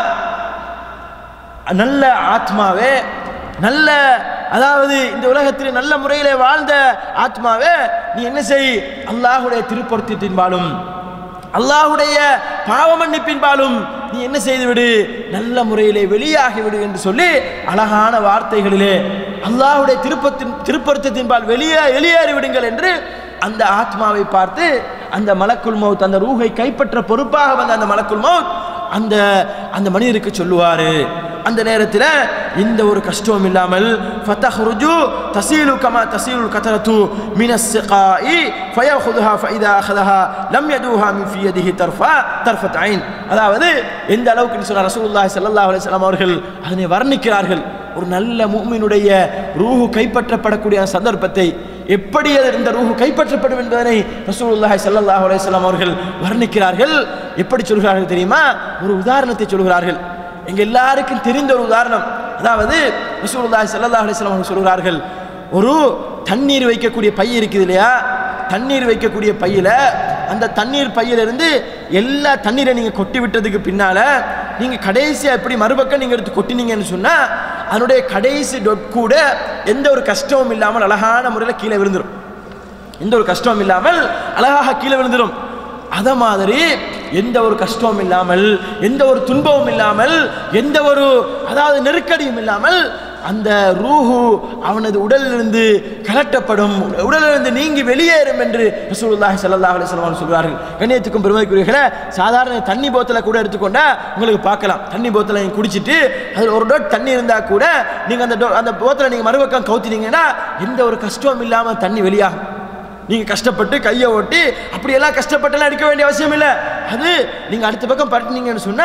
Speaker 2: நல்ல ஆத்மாவே, நல்ல, அதாவது இந்த உலகத்தில் நல்ல முறையிலே வாழ்ந்த ஆத்மாவே, நீ என்ன செய்? அல்லாஹ்வுடைய திருப்பொருத்தத்தின்பாலும், அல்லாஹ்வுடைய பாவ மன்னிப்பின்பாலும் நீ என்ன செய்து விடு? நல்ல முறையிலே வெளியாகி விடு என்று சொல்லி அழகான வார்த்தைகளிலே அல்லாஹ்வுடைய திருப்பொருத்தத்தின்பால் வெளியேறி விடுங்கள் என்று அந்த ஆத்மாவை பார்த்து அந்த மலக்குல் மௌத், அந்த ரூஹை கைப்பற்ற பொறுப்பாக வந்த அந்த மலக்குல் மௌத் அந்த மனிதருக்கு சொல்லுவாரு. அந்த நேரத்தில் எந்த ஒரு கஷ்டமும் இல்லாமல் ஃபதஹ்ருஜு தஸீலு கமா தஸீலுல் கத்ரத்து மினஸ் ஸிகாஇ ஃபயஹுதுஹா ஃபஇதா அஹதஹா லம் யதுஹா மின் ஃபி யதிஹி தர்ஃபத் ஐன். அதாவது எந்த அளவுக்கு சொன்ன ரசூலுல்லாஹி ஸல்லல்லாஹு அலைஹி வஸல்லம் அவர்கள் அதனை வர்ணிக்கிறார்கள். ஒரு நல்ல முஃமினுடைய ரூஹு கைப்பற்றப்படக்கூடிய சந்தர்ப்பத்தை, எப்படி இந்த ரூஹு கைப்பற்றப்படும் என்பதனை ரசூலுல்லாஹி ஸல்லல்லாஹு அலைஹி வஸல்லம் அவர்கள் வர்ணிக்கிறார்கள். எப்படி சொல்கிறார்கள் தெரியுமா? ஒரு உதாரணத்தை சொல்கிறார்கள். எங்க எல்லாருக்கும் தெரிந்த ஒரு உதாரணம். அதாவது ரசூலுல்லாஹி ஸல்லல்லாஹு அலைஹி வஸல்லம் அவர்கள் சொல்கிறார்கள், ஒரு தண்ணீர் வைக்கக்கூடிய பை இருக்குது இல்லையா? தண்ணீர் வைக்கக்கூடிய பையில, அந்த தண்ணீர் பையிலிருந்து எல்லா தண்ணீரை நீங்க கொட்டி விட்டதுக்கு பின்னால நீங்க கடைசியா எப்படி மறுபக்கம் நீங்க எடுத்து கொட்டினீங்கன்னு சொன்னா அதனுடைய கடைசி டொட் கூட எந்த ஒரு கஷ்டமும் இல்லாமல் அழகான முறையில் கீழே விழுந்துடும். எந்த ஒரு கஷ்டமும் இல்லாமல் அழகாக கீழே விழுந்துடும். அத மாதிரி எந்த ஒரு கஷ்டமும் இல்லாமல், எந்த ஒரு துன்பமும் இல்லாமல், எந்த ஒரு அதாவது நெருக்கடியும் இல்லாமல் அந்த ரூஹு அவனது உடலிலிருந்து கலட்டப்படும், உடலிலிருந்து நீங்கி வெளியேறும் என்று ரசூலுல்லாஹி ஸல்லல்லாஹு அலைஹி வஸல்லம் சொல்றார்கள். கண்ணியத்துக்கும் பெருமதிக்குரியவர்களே, சாதாரண தண்ணி போத்தலை கூட எடுத்துக்கொண்டா உங்களுக்கு பார்க்கலாம். தண்ணி போத்தலை நீங்க குடிச்சிட்டு அதில் ஒரு டோட் தண்ணி இருந்தா கூட நீங்க அந்த போத்தலை நீங்க மறுபக்கம் கவுத்தினீங்கன்னா எந்த ஒரு கஷ்டமும் இல்லாமல் தண்ணி வெளியாகும். நீங்க கஷ்டப்பட்டு கையை ஓட்டி அப்படியெல்லாம் கஷ்டப்பட்டெல்லாம் எடுக்க வேண்டிய அவசியம் இல்லை. அது நீங்க அடுத்த பக்கம் பரட்டினீங்கன்னு சொன்னா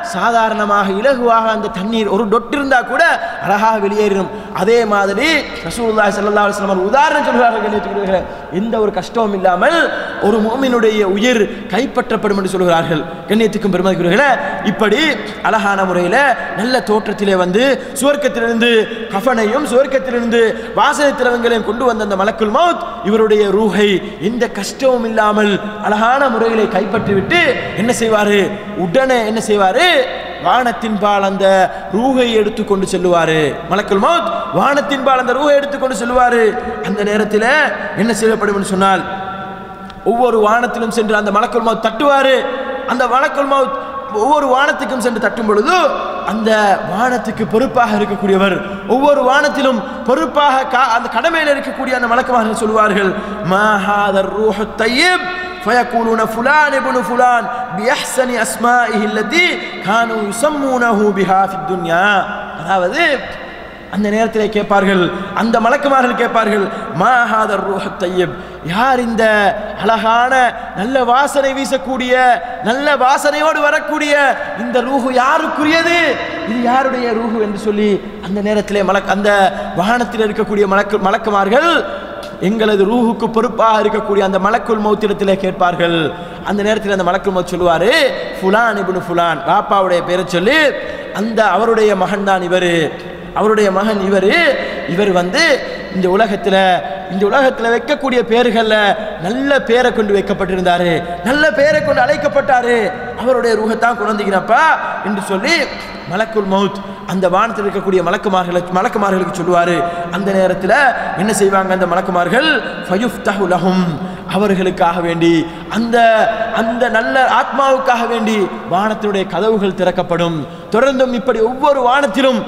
Speaker 2: சாதாரணமாக இலகுவாக அந்த தண்ணீர் ஒரு டொட் இருந்தா கூட அழகாக வெளியேறும். அதே மாதிரி ரசூலுல்லாஹி ஸல்லல்லாஹு அலைஹி வஸல்லம் உதாரணம் சொல்கிறார்கள், எந்த ஒரு கஷ்டமும் இல்லாமல் ஒரு முஃமினுடைய உயிர் கைப்பற்றப்படும் என்று சொல்கிறார்கள். கண்ணியத்துக்கும் பெருமதிக்குரியவர்களே, இப்படி அழகான முறையில் நல்ல தோற்றத்திலே வந்து சுவர்க்கத்திலிருந்து கஃபனையும் சுவர்க்கத்திலிருந்து வாசனை திரவங்களையும் கொண்டு வந்த அந்த மலக்குல் மௌத் இவருடைய ரூஹை எந்த கஷ்டமும் இல்லாமல் அழகான முறையிலே கைப்பற்றிவிட்டு என்ன செய்வாரு, உடனே என்ன செய்வாரு, வானத்தின்பால் அந்த ரூஹை எடுத்துக்கொண்டு செல்லுவாரு. மலக்குல் மௌத் வானத்தின்பால் அந்த ரூஹை எடுத்துக்கொண்டு செல்லுவாரு. அந்த நேரத்தில் என்ன செய்யப்படும் என்று சொன்னால், ஒவ்வொரு வானத்திலும் சென்று அந்த மலக்குல் மௌத் தட்டுவாரு. அந்த மலக்குல் மௌத் ஒவ்வொரு வானத்துக்கும் சென்று தட்டும் பொழுது அந்த வானத்துக்கு பொறுப்பாக இருக்கக்கூடியவர், ஒவ்வொரு வானத்திலும் பொறுப்பாக அந்த கடமையில் இருக்கக்கூடிய அந்த மலக்குமார்கள் சொல்வார்கள், மா ஹாதர் ரூஹு தய்யிப் ஃபயகூலுன ஃபுலான் இப்னு ஃபுலான் பிஅஹ்ஸனி அஸ்மாஇஹி அல்லதி கானூ யுஸம்மூனஹு பிஹா ஃபித் துன்யா. அதாவது அந்த நேரத்தில் கேட்பார்கள், அந்த மலக்குமார்கள் கேட்பார்கள், மா ஹாதர் ரூஹு தய்யிப், யார் இந்த அழகான நல்ல வாசனை வீசக்கூடிய நல்ல வாசனையோடு வரக்கூடிய இந்த ரூஹு யாருக்குரியது, இது யாருடைய ரூஹு என்று சொல்லி அந்த நேரத்திலே அந்த வாகனத்தில் இருக்கக்கூடிய மலக்குமார்கள் எங்களது ரூஹுக்கு பொறுப்பாக இருக்கக்கூடிய அந்த மலக்குல் மௌத்திடத்திலே கேட்பார்கள். அந்த நேரத்தில் அந்த மலக்குல் மௌத் சொல்லுவாரு, ஃபுலான் இப்னு ஃபுலான், பாப்பாவுடைய பேரை சொல்லி அந்த அவருடைய மகன் தான் இவர், அவருடைய மகன் இவர் வந்து இந்த உலகத்தில் வைக்கக்கூடிய பேர்களில் நல்ல பேரை கொண்டு வைக்கப்பட்டிருந்தாரு, நல்ல பேரை கொண்டு அழைக்கப்பட்டாரு, அவருடைய ரூஹத்தான் குழந்தைகிறப்பா என்று சொல்லி மலக்குல் மௌத் அந்த வானத்தில் இருக்கக்கூடிய மலக்குமார்களுக்கு சொல்லுவாரு. அந்த நேரத்தில் என்ன செய்வாங்க அந்த மலக்குமார்கள், ஃபயுஃப்தஹு லஹும், அவர்களுக்காக வேண்டி அந்த அந்த நல்ல ஆத்மாவுக்காக வேண்டி வானத்தினுடைய கதவுகள் திறக்கப்படும். தொடர்ந்தும் இப்படி ஒவ்வொரு வானத்திலும்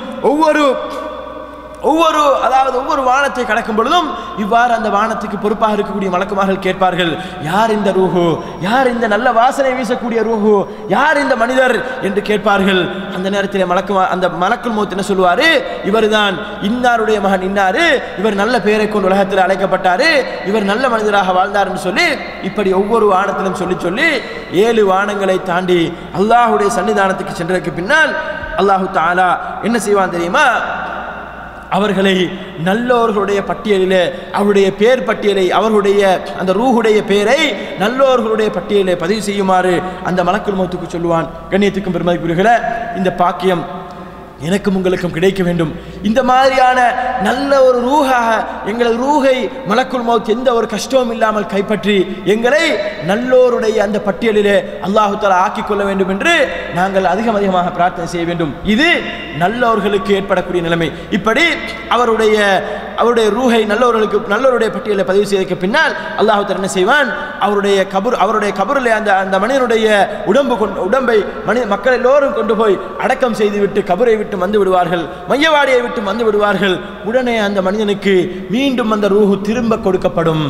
Speaker 2: ஒவ்வொரு வானத்தை கடக்கும் பொழுதும் இவ்வாறு அந்த வானத்துக்கு பொறுப்பாக இருக்கக்கூடிய மலக்குமார்கள் கேட்பார்கள், யார் இந்த ரூஹு, யார் இந்த நல்ல வாசனை வீசக்கூடிய ரூஹு, யார் இந்த மனிதர் என்று கேட்பார்கள். அந்த நேரத்தில் அந்த மலக்குல் மௌத் என்ன சொல்லுவாரு, இவர்தான் இன்னாருடைய மகன் இன்னாரு, இவர் நல்ல பெயரை கொண்டு உலகத்தில் அழைக்கப்பட்டாரு, இவர் நல்ல மனிதராக வாழ்ந்தார் என்று சொல்லி இப்படி ஒவ்வொரு வானத்திலும் சொல்லி 7 வானங்களை தாண்டி அல்லாஹுடைய சன்னிதானத்துக்கு சென்றதற்கு பின்னால் அல்லாஹு தஆலா என்ன செய்வான் தெரியுமா, அவர்களை நல்லோர்களுடைய பட்டியலிலே அவருடைய பேர் பட்டியலை அவர்களுடைய அந்த ரூஹுடைய பேரை நல்லோர்களுடைய பட்டியலை பதிவு செய்யுமாறு அந்த மலக்குல் மௌத்துக்கு சொல்லுவான். கண்ணியத்துக்கும் பெருமதிக்குரியவர்களே, இந்த பாக்கியம் எனக்கும் உங்களுக்கும் கிடைக்க வேண்டும். இந்த மாதிரியான நல்ல ஒரு ரூஹாக எங்களது ரூஹை மலக்குல் மௌத் எந்த ஒரு கஷ்டமும் இல்லாமல் கைப்பற்றி எங்களை நல்லோருடைய அந்த பட்டியலிலே அல்லாஹு தஆலா ஆக்கிக் கொள்ள வேண்டும் என்று நாங்கள் அதிகமாக பிரார்த்தனை செய்ய வேண்டும். இது நல்லவர்களுக்கு ஏற்படக்கூடிய நிலைமை. இப்படி அவருடைய ரூஹை நல்லோருடைய பட்டியலை பதிவு செய்ததற்கு பின்னால் அல்லாஹு தஆலா என்ன செய்வான், அவருடைய கபரிலே அந்த மனிதனுடைய உடம்பை மக்கள் எல்லோரும் கொண்டு போய் அடக்கம் செய்துவிட்டு கபரை விட்டு வந்து விடுவார்கள், மையவாடியை விட்டு வந்து விடுவார்கள். உடனே அந்த மனிதனுக்கு மீண்டும் அந்த ரூஹு திரும்ப கொடுக்கப்படும்.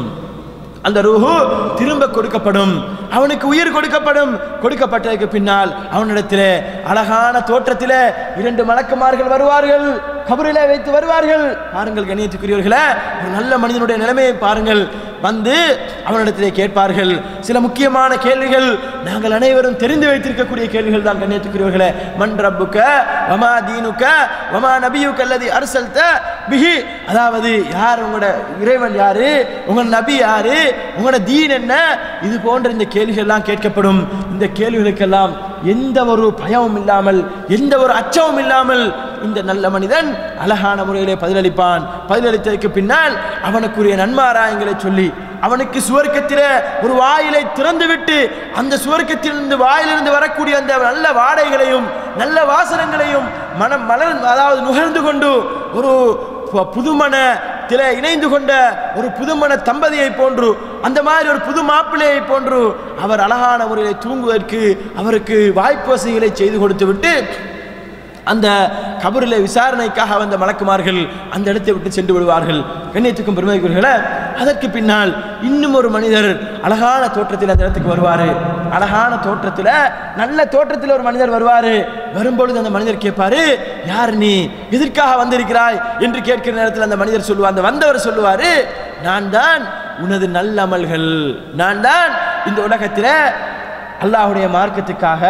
Speaker 2: அவனுக்கு உயிர் கொடுக்கப்பட்டதற்கு பின்னால் அவனிடத்திலே அழகான தோற்றத்திலே 2 மலக்குமார்கள் வருவார்கள், கபரிலே வைத்து வருவார்கள். பாருங்கள் கண்ணியத்துக்குரியவர்களே, ஒரு நல்ல மனிதனுடைய நிலைமையை பாருங்கள். வந்து அவனிடத்திலே கேட்பார்கள் சில முக்கியமான கேள்விகள், நாங்கள் அனைவரும் தெரிந்து வைத்திருக்கக்கூடிய கேள்விகள் தான் கண்ணியத்துக்குரியவர்களே. மன் ரப்புக வமா தீனுக வமா நபியுக அல்லதி அர்சல்த பிஹி, அதாவது யார் உங்களோட இறைவன், யாரு உங்க நபி, யாரு உங்களோட தீன் என்ன, இது போன்ற இந்த கேள்விகள் எல்லாம் கேட்கப்படும். இந்த கேள்விகளுக்கெல்லாம் எந்த ஒரு பயமும் இல்லாமல் எந்த ஒரு அச்சமும் இல்லாமல் இந்த நல்ல மனிதன் அழகான முறையிலே பதிலளிப்பான். பதிலளித்ததற்கு பின்னால் அவனுக்குரிய நன்மாராயங்களை சொல்லி அவனுக்கு சுவர்க்கத்திலே ஒரு வாயிலை திறந்துவிட்டு அந்த சுவர்க்கத்திலிருந்து வாயிலிருந்து வரக்கூடிய அந்த நல்ல வாடைகளையும் நல்ல வாசனங்களையும் அதாவது நுகர்ந்து கொண்டு ஒரு புதுமணத்திலே இணைந்து கொண்ட ஒரு புதுமண தம்பதியை போன்று, அந்த மாதிரி ஒரு புது மாப்பிள்ளையை போன்று அவர் அழகான முறையில் தூங்குவதற்கு அவருக்கு வாய்ப்பு வசதிகளை செய்து கொடுத்து விட்டு அந்த கபரிலே விசாரணைக்காக வந்த மலக்குமார்கள் அந்த இடத்தை விட்டு சென்று விடுவார்கள். கண்ணியத்துக்கும் பெருமதிக்குரியவர்களே, அதற்கு பின்னால் இன்னும் ஒரு மனிதர் அழகான தோற்றத்தில் அந்த இடத்துக்கு வருவார். அழகான தோற்றத்தில் நல்ல தோற்றத்தில் ஒரு மனிதர் வருவார். வரும்பொழுது அந்த மனிதர் கேட்பாரு, யார் நீ, எதற்காக வந்திருக்கிறாய் என்று கேட்கிற நேரத்தில் அந்த மனிதர் சொல்லுவார், அந்த வந்தவர் சொல்லுவாரு, நான் தான் உனது நல்ல அமல்கள், நான் தான் இந்த உலகத்தில் அல்லாஹ்வுடைய மார்க்கத்துக்காக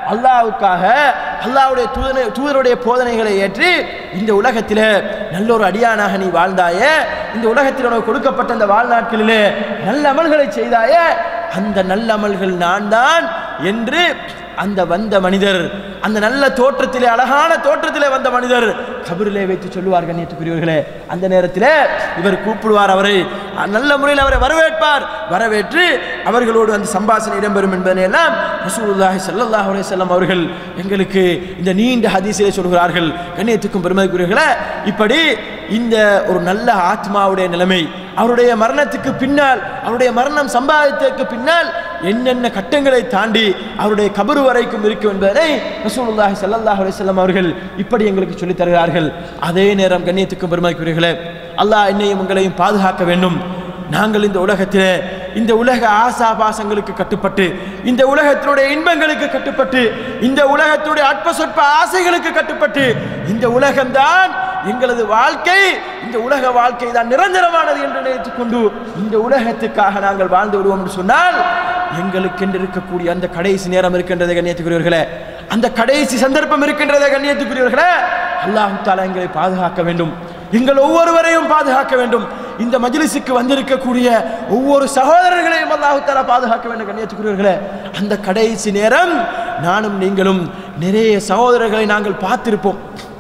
Speaker 2: அல்லாஹ்வுக்காக அல்லாஹ்வுடைய தூதருடைய போதனைகளை ஏற்றி இந்த உலகத்திலே நல்ல ஒரு அடியானாக நீ வாழ்ந்தாயே, இந்த உலகத்தில் உனக்கு கொடுக்கப்பட்ட அந்த வாழ்நாட்களிலே நல்ல அமல்களை செய்தாயே, அந்த நல்ல அமல்கள் நான் தான் என்று அந்த வந்த மனிதர், அந்த நல்ல தோற்றத்திலே அழகான தோற்றத்திலே வந்த மனிதர் கபரிலே வைத்து சொல்லுவார். கண்ணியத்துக்குரியவர்களே, அந்த நேரத்தில் இவர் கூப்பிடுவார், அவரை நல்ல முறையில் அவரை வரவேற்பார். வரவேற்று அவர்களோடு அந்த சம்பாஷணை இடம்பெறும் என்பதை எல்லாம் ரசூலுல்லாஹி ஸல்லல்லாஹு அலைஹி வஸல்லம் அவர்கள் எங்களுக்கு இந்த நீண்ட ஹதீஸிலே சொல்கிறார்கள். கண்ணியத்துக்கும் பெருமதிக்குரியவர்களே, இப்படி இந்த ஒரு நல்ல ஆத்மாவுடைய நிலைமை, அவருடைய மரணத்துக்கு பின்னால், அவருடைய மரணம் சம்பாதித்ததற்கு பின்னால் என்னென்ன கட்டங்களை தாண்டி அவருடைய கபரு வரைக்கும் இருக்கும் என்பதை ரசூலுல்லாஹி ஸல்லல்லாஹு அலைஹி வஸல்லம் அவர்கள் இப்படி எங்களுக்கு சொல்லித் தருகிறார்கள். அதே நேரம் கண்ணியத்துக்கும் பெருமதிக்குரியவர்களே, அல்லாஹ் என்னையும் உங்களையும் பாதுகாக்க வேண்டும். நாங்கள் இந்த உலகத்திலே இந்த உலக ஆசாபாசங்களுக்கு கட்டுப்பட்டு, இந்த உலகத்தினுடைய இன்பங்களுக்கு கட்டுப்பட்டு, இந்த உலகத்தினுடைய அற்ப சொற்ப ஆசைகளுக்கு கட்டுப்பட்டு, இந்த உலகம்தான் எங்களது வாழ்க்கை, இந்த உலக வாழ்க்கை தான் நிரந்தரமானது என்று நினைத்துக் கொண்டு இந்த உலகத்துக்காக நாங்கள் வாழ்ந்து விடுவோம் என்று சொன்னால், எங்களுக்கு என்று இருக்கக்கூடிய அந்த கடைசி நேரம் இருக்கின்றதை கண்ணியத்துக்குரியவர்களே, அந்த கடைசி சந்தர்ப்பம் இருக்கின்றதை கண்ணியத்துக்குரியவர்களே, அல்லாஹ் தஆலா எங்களை பாதுகாக்க வேண்டும், எங்கள் ஒவ்வொருவரையும் பாதுகாக்க வேண்டும். இந்த மஜ்லிஸுக்கு வந்திருக்கக்கூடிய ஒவ்வொரு சகோதரர்களையும் அல்லாஹ் தஆலா பாதுகாக்க வேண்டும். கண்ணியத்துக்குரியவர்களே, அந்த கடைசி நேரம் நானும் நீங்களும் நிறைய சகோதரர்களை நாங்கள் பார்த்திருப்போம்,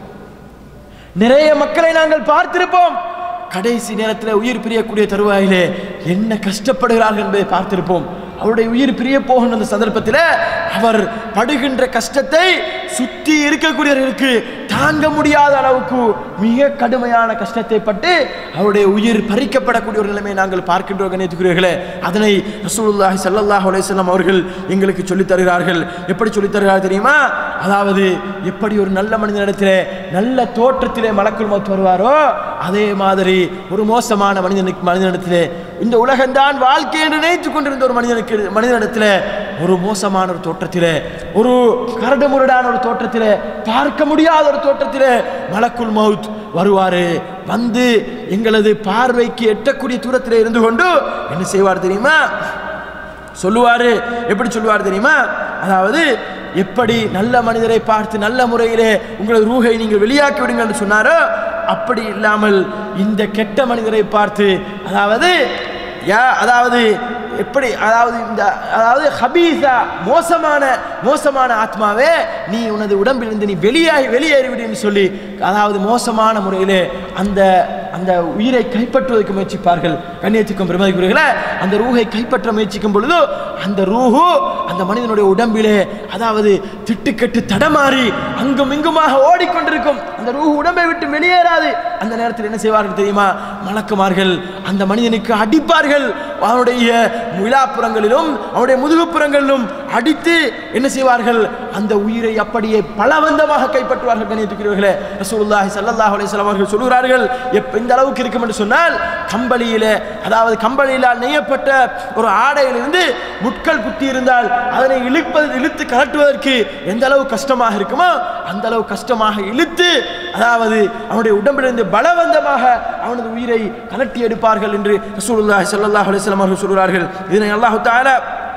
Speaker 2: நிறைய மக்களை நாங்கள் பார்த்திருப்போம். கடைசி நேரத்தில் உயிர் பிரியக்கூடிய தருவாயிலே என்ன கஷ்டப்படுகிறார்கள் என்பதை பார்த்திருப்போம். அவருடைய உயிர் பிரிய போகின்ற அந்த சந்தர்ப்பத்தில் அவர் படுகின்ற கஷ்டத்தை சுற்றி இருக்கக்கூடியவர்களுக்கு தாங்க முடியாத அளவுக்கு மிக கடுமையான கஷ்டத்தை பட்டு அவருடைய உயிர் பறிக்கப்படக்கூடிய ஒரு நிலைமை நாங்கள் பார்க்கின்றோம். கண்ணியத்துக்குரியவர்களே, அதனை ரசூலுல்லாஹி ஸல்லல்லாஹு அலைஹி வஸல்லம் அவர்கள் எங்களுக்கு சொல்லித் தருகிறார்கள். எப்படி சொல்லித் தருகிறார்கள் தெரியுமா? அதாவது எப்படி ஒரு நல்ல மனிதனிடத்திலே நல்ல தோற்றத்திலே மலக்குல் மௌத் வருவாரோ, அதே மாதிரி ஒரு மோசமான மனிதனிடத்திலே, இந்த உலகம்தான் வாழ்க்கை என்று நினைத்துக் கொண்டிருந்த ஒரு மனிதனிடத்தில் ஒரு மோசமான ஒரு தோற்றத்திலே, ஒரு கரடுமுரடான ஒரு தோற்றத்திலே, பார்க்க முடியாத ஒரு தோற்றத்திலே மலக்குல் மௌத் வருவாரு. வந்து எங்களது பார்வைக்கு எட்டக்கூடிய தூரத்திலே இருந்து கொண்டு என்ன செய்வார் தெரியுமா? சொல்லுவாரு. எப்படி சொல்லுவார் தெரியுமா? அதாவது எப்படி நல்ல மனிதரை பார்த்து நல்ல முறையிலே உங்களது ரூஹை நீங்கள் வெளியாக்கி விடுங்கள் என்று சொன்னாரோ, அப்படி இல்லாமல் இந்த கெட்ட மனிதரை பார்த்து, அதாவது எப்படி, அதாவது ஹபீஸா மோசமான ஆத்மாவே, நீ உனது உடம்பிலிருந்து நீ வெளியேறிவிடு என்று சொல்லி, அதாவது மோசமான முறையிலே அந்த உயிரை கைப்பற்றுவதற்கு முயற்சிப்பார்கள். கண்ணியத்துக்கும் பெருமதிக்குரியவர்களே, அந்த ரூஹை கைப்பற்ற முயற்சிக்கும் பொழுது அந்த ரூஹு அந்த மனிதனுடைய உடம்பிலே அதாவது திட்டுக்கெட்டு தடமாறி அங்கும் இங்குமாக ஓடிக்கொண்டிருக்கும். அந்த ரூஹு உடம்பை விட்டு வெளியேறாது. அந்த நேரத்தில் என்ன செய்வார்கள் தெரியுமா? மலக்குமார்கள் அந்த மனிதனுக்கு அடிப்பார்கள். அவனுடைய விழாப்புறங்களிலும் அவனுடைய முதுகுப்புறங்களிலும் அடித்து என்ன செய்வார்கள்? அந்த உயிரை அப்படியே பலவந்தமாக கைப்பற்றுவார்கள். கண்ணியத்துக்குரியவர்களே, ரசூலுல்லாஹி ஸல்லல்லாஹு அலைஹி வஸல்லம் அவர்கள் சொல்கிறார்கள், இந்த அளவுக்கு இருக்கும் என்று சொன்னால், கம்பளியிலால் நெய்யப்பட்ட ஒரு ஆடையிலிருந்து முட்கள் குத்தி இருந்தால் அதனை இழுத்து கலட்டுவதற்கு எந்த அளவு கஷ்டமாக இருக்குமோ அந்த அளவு கஷ்டமாக இழுத்து, அதாவது அவனுடைய உடம்பிலிருந்து பலவந்தமாக அவனது உயிரை கலட்டி எடுப்பார்கள் என்று ரசூலுல்லாஹி ஸல்லல்லாஹு அலைஹி வஸல்லம் அவர்கள் சொல்கிறார்கள். இதனை அல்லாஹ் தஆலா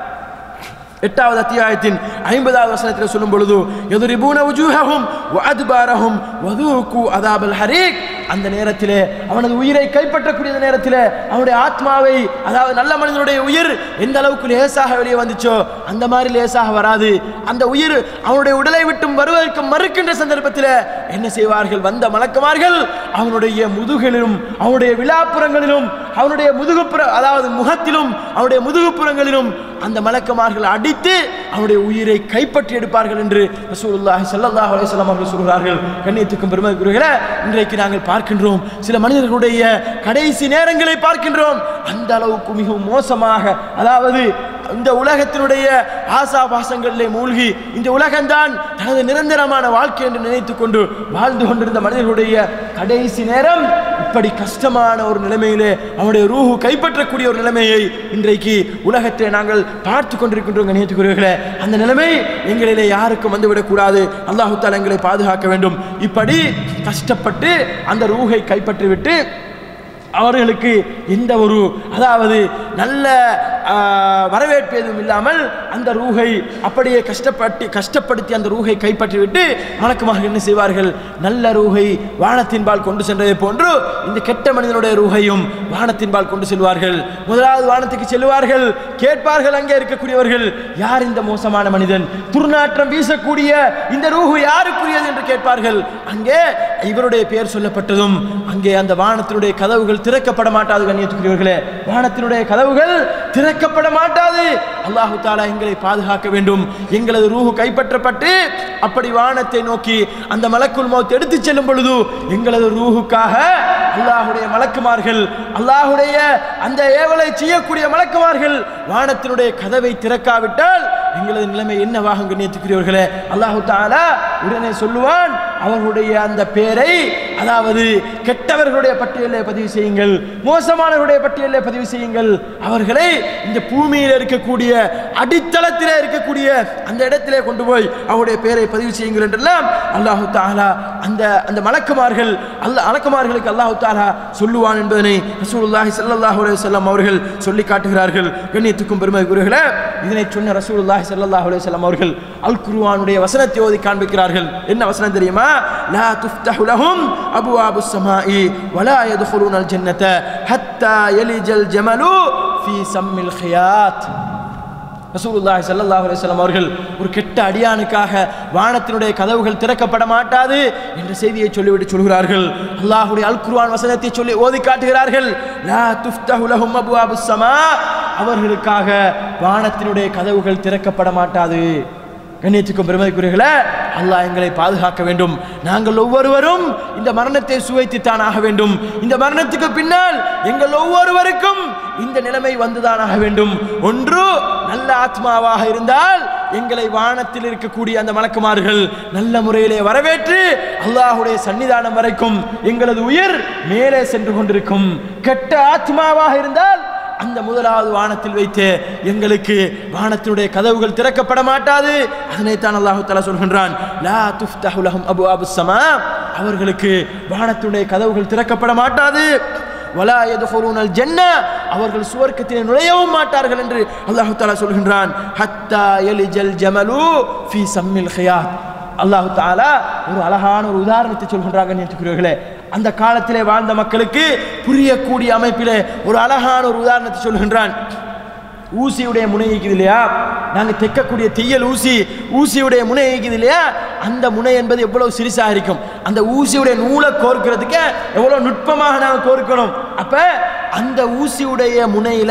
Speaker 2: 8வது அத்தியாயத்தின் 50வது வசனத்தில் சொல்லும் பொழுது, யதுரிபூன வஜூஹஹும் வஅத்பாரஹும் வதூகு அதாபல் ஹரீக், அந்த நேரத்திலே அவனது உயிரை கைப்பற்றக்கூடிய நேரத்திலே அவனுடைய ஆத்மாவை, அதாவது நல்ல மனிதனுடைய உயிர் எந்த அளவுக்கு லேசாக வெளியே வந்துச்சோ அந்த மாதிரி லேசாக வராது. அந்த உயிர் அவனுடைய உடலை விட்டு வருவதற்கு மறுக்கின்ற சந்தர்ப்பத்தில் என்ன செய்வார்கள்? வந்த மலக்குமார்கள் அவனுடைய முதுகிலும் அவனுடைய விழாப்புறங்களிலும் அவனுடைய அதாவது முகத்திலும் அவனுடைய முதுகுப்புறங்களிலும் அந்த மலக்குமார்கள் அடித்து அவனுடைய உயிரை கைப்பற்றி எடுப்பார்கள் என்று ரசூலுல்லாஹி ஸல்லல்லாஹு அலைஹி வஸல்லம் அவர்கள் சொல்கிறார்கள். கண்ணியத்துக்கும் பெருமதிக்குரியவர்களே, இன்றைக்கு நாங்கள் பார்க்கின்றோம், சில மனிதர்களுடைய கடைசி நேரங்களை பார்க்கின்றோம். அந்த அளவுக்கு மிகவும் மோசமாக, அதாவது இந்த உலகத்தினுடைய ஆசாபாசங்களிலே மூழ்கி இந்த உலகம்தான் தனது நிரந்தரமான வாழ்க்கை என்று நினைத்துக் கொண்டு வாழ்ந்து கொண்டிருந்த மனிதர்களுடைய கடைசி நேரம் இப்படி கஷ்டமான ஒரு நிலைமையிலே அவனுடைய ரூஹு கைப்பற்றக்கூடிய ஒரு நிலைமையை இன்றைக்கு உலகத்தை நாங்கள் பார்த்து கொண்டிருக்கின்றோம். கண்ணியத்துக்குரியவர்களே, அந்த நிலைமை எங்களிலே யாருக்கும் வந்துவிடக்கூடாது. அல்லாஹ் தஆலா எங்களை பாதுகாக்க வேண்டும். இப்படி கஷ்டப்பட்டு அந்த ரூஹை கைப்பற்றிவிட்டு அவர்களுக்கு எந்த ஒரு, அதாவது நல்ல வரவேற்பு எதுவும் இல்லாமல் அந்த ரூஹை அப்படியே கஷ்டப்படுத்தி அந்த ரூஹை கைப்பற்றிவிட்டு மலக்குமார்கள் என்ன செய்வார்கள்? நல்ல ரூஹை வானத்தின்பால் கொண்டு சென்றதை போன்று இந்த கெட்ட மனிதனுடைய ரூஹையும் வானத்தின்பால் கொண்டு செல்வார்கள். முதலாவது வானத்துக்கு செல்வார்கள், கேட்பார்கள் அங்கே இருக்கக்கூடியவர்கள், யார் இந்த மோசமான மனிதன், துர்நாற்றம் வீசக்கூடிய இந்த ரூஹு யாருக்குரியது என்று கேட்பார்கள். அங்கே இவருடைய பெயர் சொல்லப்பட்டதும் அங்கே அந்த வானத்தினுடைய கதவுகள் திறக்கப்பட மாட்டாது. கண்ணியத்துக்குரியவர்களே, வானத்தினுடைய கதவுகள் திறக்கப்பட மாட்டாது. அல்லாஹு தஆலா எங்களை பாதுகாக்க வேண்டும். எங்களது ரூஹு கைப்பற்றப்பட்டு அப்படி வானத்தை நோக்கி அந்த மலக்குல் மௌத் எடுத்து செல்லும் பொழுது எங்களது ரூஹுக்காக அல்லாஹுடைய மலக்குமார்கள், அல்லாஹுடைய அந்த ஏவலை செய்யக்கூடிய மலக்குமார்கள் வானத்தினுடைய கதவை திறக்காவிட்டால் எங்களது நிலைமை என்னவாக? கண்ணியத்துக்குரியவர்களே, அல்லாஹு தஆலா உடனே சொல்லுவான், அவர்களுடைய அந்த பெயரை, அதாவது கெட்டவர்களுடைய பட்டியலை பதிவு செய்யுங்கள், மோசமானவர்களுடைய பட்டியலை பதிவு செய்யுங்கள், அவர்களை இந்த பூமியில் இருக்கக்கூடிய அடித்தளத்திலே இருக்கக்கூடிய அந்த இடத்திலே கொண்டு போய் அவருடைய பெயரை பதிவு செய்யுங்கள் என்றெல்லாம் அல்லாஹு தஆலா அந்த மலக்குமார்களுக்கு அல்லாஹு தஆலா சொல்லுவான் என்பதனை ரசூலுல்லாஹி ஸல்லல்லாஹு அலைஹி வஸல்லம் அவர்கள் சொல்லி காட்டுகிறார்கள். கண்ணியத்துக்கும் பெருமைக்குரியவர்களே, இதனை சொன்ன ரசூலுல்லாஹி ஸல்லல்லாஹு அலைஹி வஸல்லம் அவர்கள் அல் குர்ஆனுடைய வசனத்தை ஓதி காண்பிக்கிறார்கள். என்ன வசனம் தெரியுமா? லா துஃப்தஹு லஹும் அபுவாபுஸ் ஸமாஇ வலா யதுகுலூனல் ஜன்னத ஹத்தா யலிஜல் ஜமலு ஃபீ சம்மில் கியாத். ரசூலுல்லாஹி ஸல்லல்லாஹு அலைஹி வஸல்லம் அவர்கள் ஒரு கெட்ட அடியானுக்காக வானத்தினுடைய கதவுகள் திறக்கப்பட மாட்டாது என்ற செய்தியை சொல்லிவிட்டு சொல்கிறார்கள். அல்லாஹ்வுடைய அல் குர்ஆன் வசனத்தை சொல்லி ஓதி காட்டுகிறார்கள். லா துஃப்தஹு லஹும் அபுவாபுஸ் ஸமா, அவர்களுக்காக வானத்தினுடைய கதவுகள் திறக்கப்பட மாட்டாது. கண்ணியத்துக்கும் பெருமைக்குரியவர்களே, அல்லாஹ் எங்களை பாதுகாக்க வேண்டும். நாங்கள் ஒவ்வொருவரும் இந்த மரணத்தை சுவைத்துத்தான் ஆக வேண்டும். இந்த மரணத்துக்கு பின்னால் எங்கள் ஒவ்வொருவருக்கும் இந்த நிலைமை வந்துதான் ஆக வேண்டும். ஒன்று, நல்ல ஆத்மாவாக இருந்தால் எங்களை வானத்தில் இருக்கக்கூடிய அந்த மலக்குமார்கள் நல்ல முறையிலே வரவேற்று அல்லாஹ்வுடைய சன்னிதானம் வரைக்கும் எங்களது உயிர் மேலே சென்று கொண்டிருக்கும். கெட்ட ஆத்மாவாக இருந்தால் அந்த முதலாவது வானத்தில் வைத்து எங்களுக்கு வானத்தினுடைய கதவுகள் திறக்கப்பட மாட்டாது. அதனைத்தான் அல்லாஹ் தஆலா சொல்கின்றான், லா துஃப்தஹு லஹும் அபுவாபுஸ் ஸமா, அவர்களுக்கு வானத்தினுடைய கதவுகள் திறக்கப்பட மாட்டாது. வலா யதுகுலூனல் ஜன்னah, அவர்கள் சுவர்க்கத்திலே நுழையவும் மாட்டார்கள் என்று அல்லாஹ் தஆலா சொல்கின்றான். ஹத்தா யலிஜல் ஜமலு ஃபீ சம்மில் கியாத். அல்லாஹ் தஆலா ஒரு அழகான ஒரு உதாரணத்தை சொல்கின்றாங்க. நினைத்துக்கிறீர்களே, அந்த காலத்திலே வாழ்ந்த மக்களுக்கு புரியக்கூடிய அமைப்பிலே ஒரு அழகான ஒரு உதாரணத்தை சொல்கின்றான். ஊசியுடைய முனை இருக்குது இல்லையா, நாங்கள் தைக்கக்கூடிய தையல் ஊசியுடைய முனை இருக்குது இல்லையா, அந்த முனை என்பது எவ்வளவு சிறிசாக இருக்கும். அந்த ஊசியுடைய நூலை கோர்க்கிறதுக்கு எவ்வளவு நுட்பமாக நாங்கள் கோர்க்கணும். அப்ப அந்த ஊசியுடைய முனையில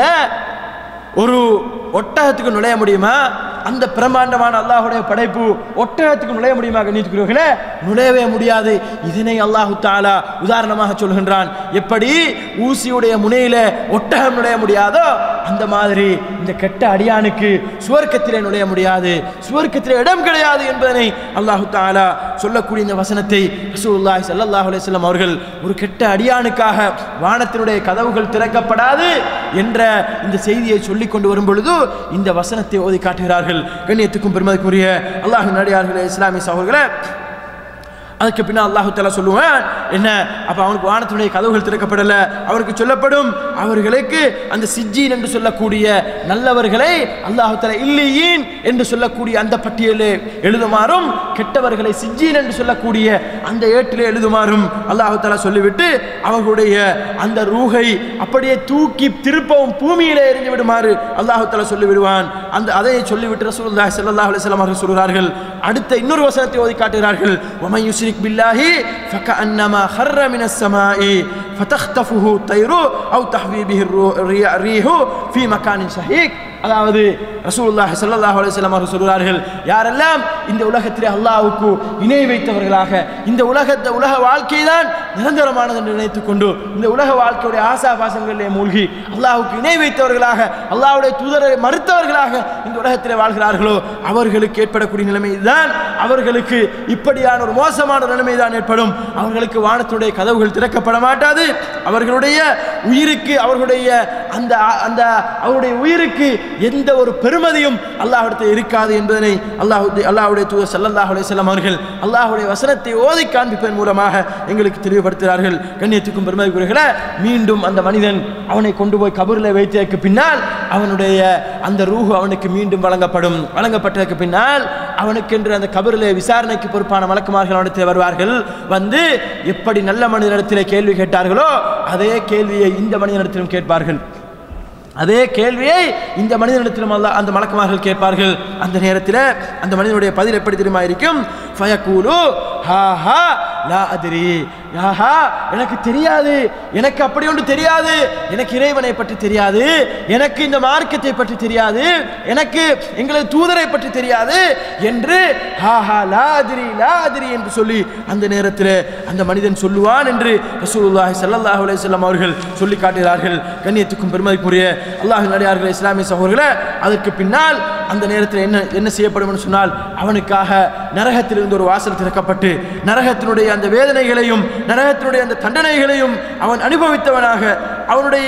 Speaker 2: ஒரு ஒட்டகத்துக்கு நுழைய முடியுமா? அந்த பிரம்மாண்டமான அல்லாஹ்வுடைய படைப்பு ஒட்டகத்துக்கு நுழைய முடியுமா? கண்ணியத்துக்குரியவர்களே, நுழையவே முடியாது. இதனை அல்லாஹு தஆலா உதாரணமாக சொல்கின்றான். எப்படி ஊசியுடைய முனையில ஒட்டகம் நுழைய முடியாதோ அந்த மாதிரி இந்த கெட்ட அடியானுக்கு சுவர்க்கத்திலே நுழைய முடியாது, சுவர்க்கத்திலே இடம் கிடையாது என்பதனை அல்லாஹு தஆலா சொல்லக்கூடிய இந்த வசனத்தை ரசூலுல்லாஹி ஸல்லல்லாஹு அலைஹி வஸல்லம் அவர்கள் ஒரு கெட்ட அடியானுக்காக வானத்தினுடைய கதவுகள் திறக்கப்படாது என்ற இந்த செய்தியை சொல்லிக் கொண்டு வரும் பொழுது இந்த வசனத்தை ஓதி காட்டுகிறார்கள். கண்ணியத்துக்கும் பெருமதிக்குரிய அல்லாஹ்வின் அடியார்களே, இஸ்லாமிய சகோதரர்களே, அதுக்கு பின்னால் அல்லாஹ் தஆலா சொல்லுவான் என்ன? அப்ப அவனுக்கு வானத்தினுடைய கதவுகள் திறக்கப்படல, அவருக்கு சொல்லப்படும் அவர்களுக்கு அந்த சிஜ்ஜீன் என்று சொல்லக்கூடிய நல்லவர்களை அல்லாஹ் தஆலா இல்லீயின் என்று சொல்லக்கூடிய அந்த பட்டியலிலே எழுதுமாறும், கெட்டவர்களை சிஜ்ஜீன் என்று சொல்லக்கூடிய அந்த ஏட்டிலே எழுதுமாறும் அல்லாஹ் தஆலா சொல்லிவிட்டு அவர்களுடைய அந்த ரூஹை அப்படியே தூக்கி திருப்பவும் பூமியிலே எறிந்து விடுமாறு அல்லாஹ் தஆலா சொல்லிவிடுவான். அதை சொல்லிவிட்டு ரசூலுல்லாஹி ஸல்லல்லாஹு அலைஹி வஸல்லம் அவர்கள் சொல்கிறார்கள். அடுத்த இன்னொரு வசனத்தை ஓதி காட்டுகிறார்கள். வமன் யுஷ்ரிக் பில்லாஹி ஃபகஅன்னமா خر من السماء فتخطفه الطير أو تهوي به الريح في مكان سحيق. அதாவது ரசூலுல்லாஹி ஸல்லல்லாஹு அலைஹி வஸல்லம் அவர்கள் சொல்கிறார்கள், யாரெல்லாம் இந்த உலகத்திலே அல்லாஹ்வுக்கு இணை வைத்தவர்களாக இந்த உலக வாழ்க்கை தான் நிரந்தரமானது என்று நினைத்துக் கொண்டு இந்த உலக வாழ்க்கையுடைய ஆசாபாசங்களிலே மூழ்கி அல்லாஹ்வுக்கு இணை வைத்தவர்களாக அல்லாஹ்வுடைய தூதரை மறுத்தவர்களாக இந்த உலகத்திலே வாழ்கிறார்களோ அவர்களுக்கு ஏற்படக்கூடிய நிலைமை தான், அவர்களுக்கு இப்படியான ஒரு மோசமான நிலைமை தான் ஏற்படும். அவர்களுக்கு வானத்துடைய கதவுகள் திறக்கப்பட மாட்டாது. அவர்களுடைய உயிருக்கு அவருடைய உயிருக்கு எந்த ஒரு பெருமதியும் அல்லாஹ்விடத்தில் இருக்காது என்பதனை அல்லாஹ்வுடைய தூதர் ஸல்லல்லாஹு அலைஹி வஸல்லம் அவர்கள் அல்லாஹ்வுடைய வசனத்தை ஓதி காண்பிப்பதன் மூலமாக எங்களுக்கு தெளிவுபடுத்துகிறார்கள். கண்ணியத்துக்கும் பெருமதிக்குரியவர்களே, மீண்டும் அந்த மனிதன் அவனை கொண்டு போய் கபரில் வைத்ததற்கு பின்னால் அவனுடைய அந்த ரூஹு அவனுக்கு மீண்டும் வழங்கப்படும். வழங்கப்பட்டதற்கு பின்னால் அவனுக்கென்று அந்த கபரிலே விசாரணைக்கு பொறுப்பான மலக்குமார்கள் அவனிடத்தில் வருவார்கள். வந்து எப்படி நல்ல மனிதனிடத்திலே கேள்வி கேட்டார்களோ அதே கேள்வியை இந்த மனிதனிடத்திலும் கேட்பார்கள். அதே கேள்வியை இந்த மனிதனிடத்திலும் அந்த மலக்குமார்கள் கேட்பார்கள். அந்த நேரத்தில் அந்த மனிதனுடைய பதில் எப்படி தெரியுமா இருக்கும்? ஃபயகூலு ஹா லா அத்ரி, ஆஹா எனக்கு தெரியாது, எனக்கு அப்படி ஒன்று தெரியாது, எனக்கு இறைவனை பற்றி தெரியாது, எனக்கு இந்த மார்க்கத்தை பற்றி தெரியாது, எனக்கு எங்களது தூதரை பற்றி தெரியாது என்று ஹா லா அத்ரி என்று சொல்லி அந்த நேரத்தில் அந்த மனிதன் சொல்லுவான் என்று ரசூலுல்லாஹி ஸல்லல்லாஹு அலைஹி வஸல்லம் அவர்கள் சொல்லி காட்டுகிறார்கள். கண்ணியத்துக்கும் பெருமதிக்குரிய அல்லாஹ்வின் அடியார்களே, இஸ்லாமிய சகோதரர்களே, அதற்கு பின்னால் அந்த நேரத்தில் என்ன செய்யப்படும் என்று சொன்னால் அவனுக்காக நரகத்திலிருந்து ஒரு வாசல் திறக்கப்பட்டு நரகத்தினுடைய அந்த வேதனைகளையும் நரகத்தினுடைய அந்த தண்டனைகளையும் அவன் அனுபவித்தவனாக அவனுடைய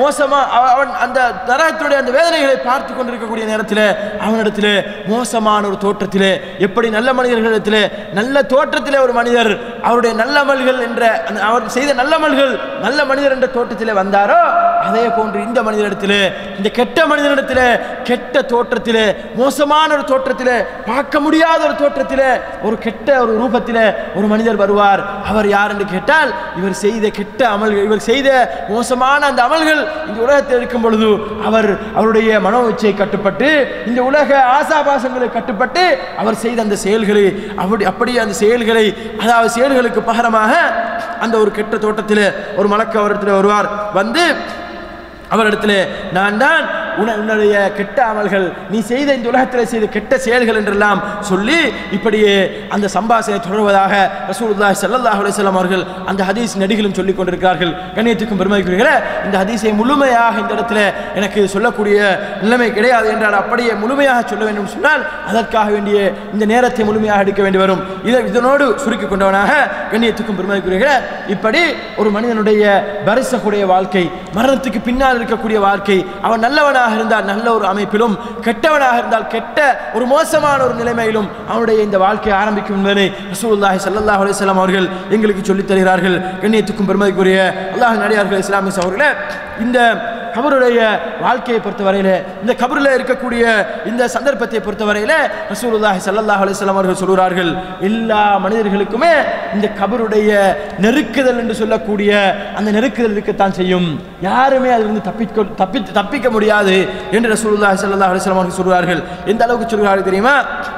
Speaker 2: அவன் அந்த நரகத்தினுடைய அந்த வேதனைகளை பார்த்து கொண்டிருக்கக்கூடிய நேரத்தில் அவனிடத்தில் மோசமான ஒரு தோற்றத்திலே, எப்படி நல்ல மனிதர்களிடத்தில் நல்ல தோற்றத்திலே ஒரு மனிதர் அவருடைய நல்லமல்கள் என்ற அவர் செய்த நல்லமல்கள் நல்ல மனிதர் என்ற தோற்றத்திலே வந்தாரோ அதே போன்று இந்த மனிதனிடத்தில் இந்த கெட்ட மனிதனிடத்தில் கெட்ட தோற்றத்திலே மோசமான ஒரு தோற்றத்திலே பார்க்க முடியாத ஒரு தோற்றத்திலே ஒரு கெட்ட ஒரு ரூபத்திலே ஒரு மனிதர் வருவார். அவர் யார் என்று கேட்டால் இவர் செய்த கெட்ட அமல்கள், இவர் செய்த மோசமான அந்த அமல்கள் இந்த உலகத்தில் இருக்கும் பொழுது அவருடைய மனோச்சை கட்டுப்பட்டு இந்த உலக ஆசாபாசங்களை கட்டுப்பட்டு அவர் செய்த அந்த செயல்களை அப்படியே அந்த செயல்களை அதாவது செயல்களுக்கு பகரமாக அந்த ஒரு கெட்ட தோட்டத்தில் ஒரு மலக்கு அவரிடத்தில் வருவார். வந்து அவரிடத்தில் நான் தான் உன்னுடைய கெட்ட அமல்கள், நீ செய்த இந்த உலகத்தில் செய்த கெட்ட செயல்கள் என்றெல்லாம் சொல்லி இப்படியே அந்த சம்பாஷணை தொடர்வதாக ரசூலுல்லாஹி ஸல்லல்லாஹு அலைஹி வஸல்லம் அவர்கள் அந்த ஹதீஸ் நடிகளும் சொல்லிக் கொண்டிருக்கிறார்கள். கண்ணியத்துக்கும் பெருமதிக்குரிய இந்த ஹதீஸை முழுமையாக இந்த இடத்துல எனக்கு சொல்லக்கூடிய நிலைமை கிடையாது என்றால் அப்படியே முழுமையாக சொல்ல வேண்டும் சொன்னால் அதற்காக வேண்டிய இந்த நேரத்தை முழுமையாக எடுக்க வேண்டி வரும். இதனோடு சுருக்கிக் கொண்டவனாக கண்ணியத்துக்கும் பெருமதிக்குரிய இப்படி ஒரு மனிதனுடைய பரிசகுடைய வாழ்க்கை, மரணத்துக்கு பின்னால் இருக்கக்கூடிய வாழ்க்கை, அவன் நல்லவனாக இருந்தால் நல்ல ஒரு அமைப்பிலும் கெட்டவனாக இருந்தால் கெட்ட ஒரு மோசமான ஒரு நிலைமையிலும் அவனுடைய இந்த வாழ்க்கை ஆரம்பிக்கும் என்பதை ரசூலுல்லாஹி ஸல்லல்லாஹு அலைஹி வஸல்லம் அவர்கள் எங்களுக்கு சொல்லித் தருகிறார்கள். கண்ணியத்துக்கும் பெருமதிக்குரிய அல்லாஹ்வின் அடியார்களே, இஸ்லாமிய சகோதரர்களே, இந்த கபருடைய வாழ்க்கையை பொறுத்தவரையிலே, இந்த கபரில் இருக்கக்கூடிய இந்த சந்தர்ப்பத்தை பொறுத்தவரையிலே ரசூலுல்லாஹி ஸல்லல்லாஹு அலைஹி வஸல்லம் அவர்கள் சொல்கிறார்கள், எல்லா மனிதர்களுக்குமே இந்த கபருடைய நெருக்குதல் என்று சொல்லக்கூடிய அந்த நெருக்குதல் இருக்கத்தான் செய்யும். யாருமே அதிலிருந்து தப்பிக்க முடியாது என்று ரசூலுல்லாஹி ஸல்லல்லாஹு அலைஹி வஸல்லம் அவர்கள் சொல்கிறார்கள். எந்த அளவுக்கு சொல்கிறார்கள் தெரியுமா?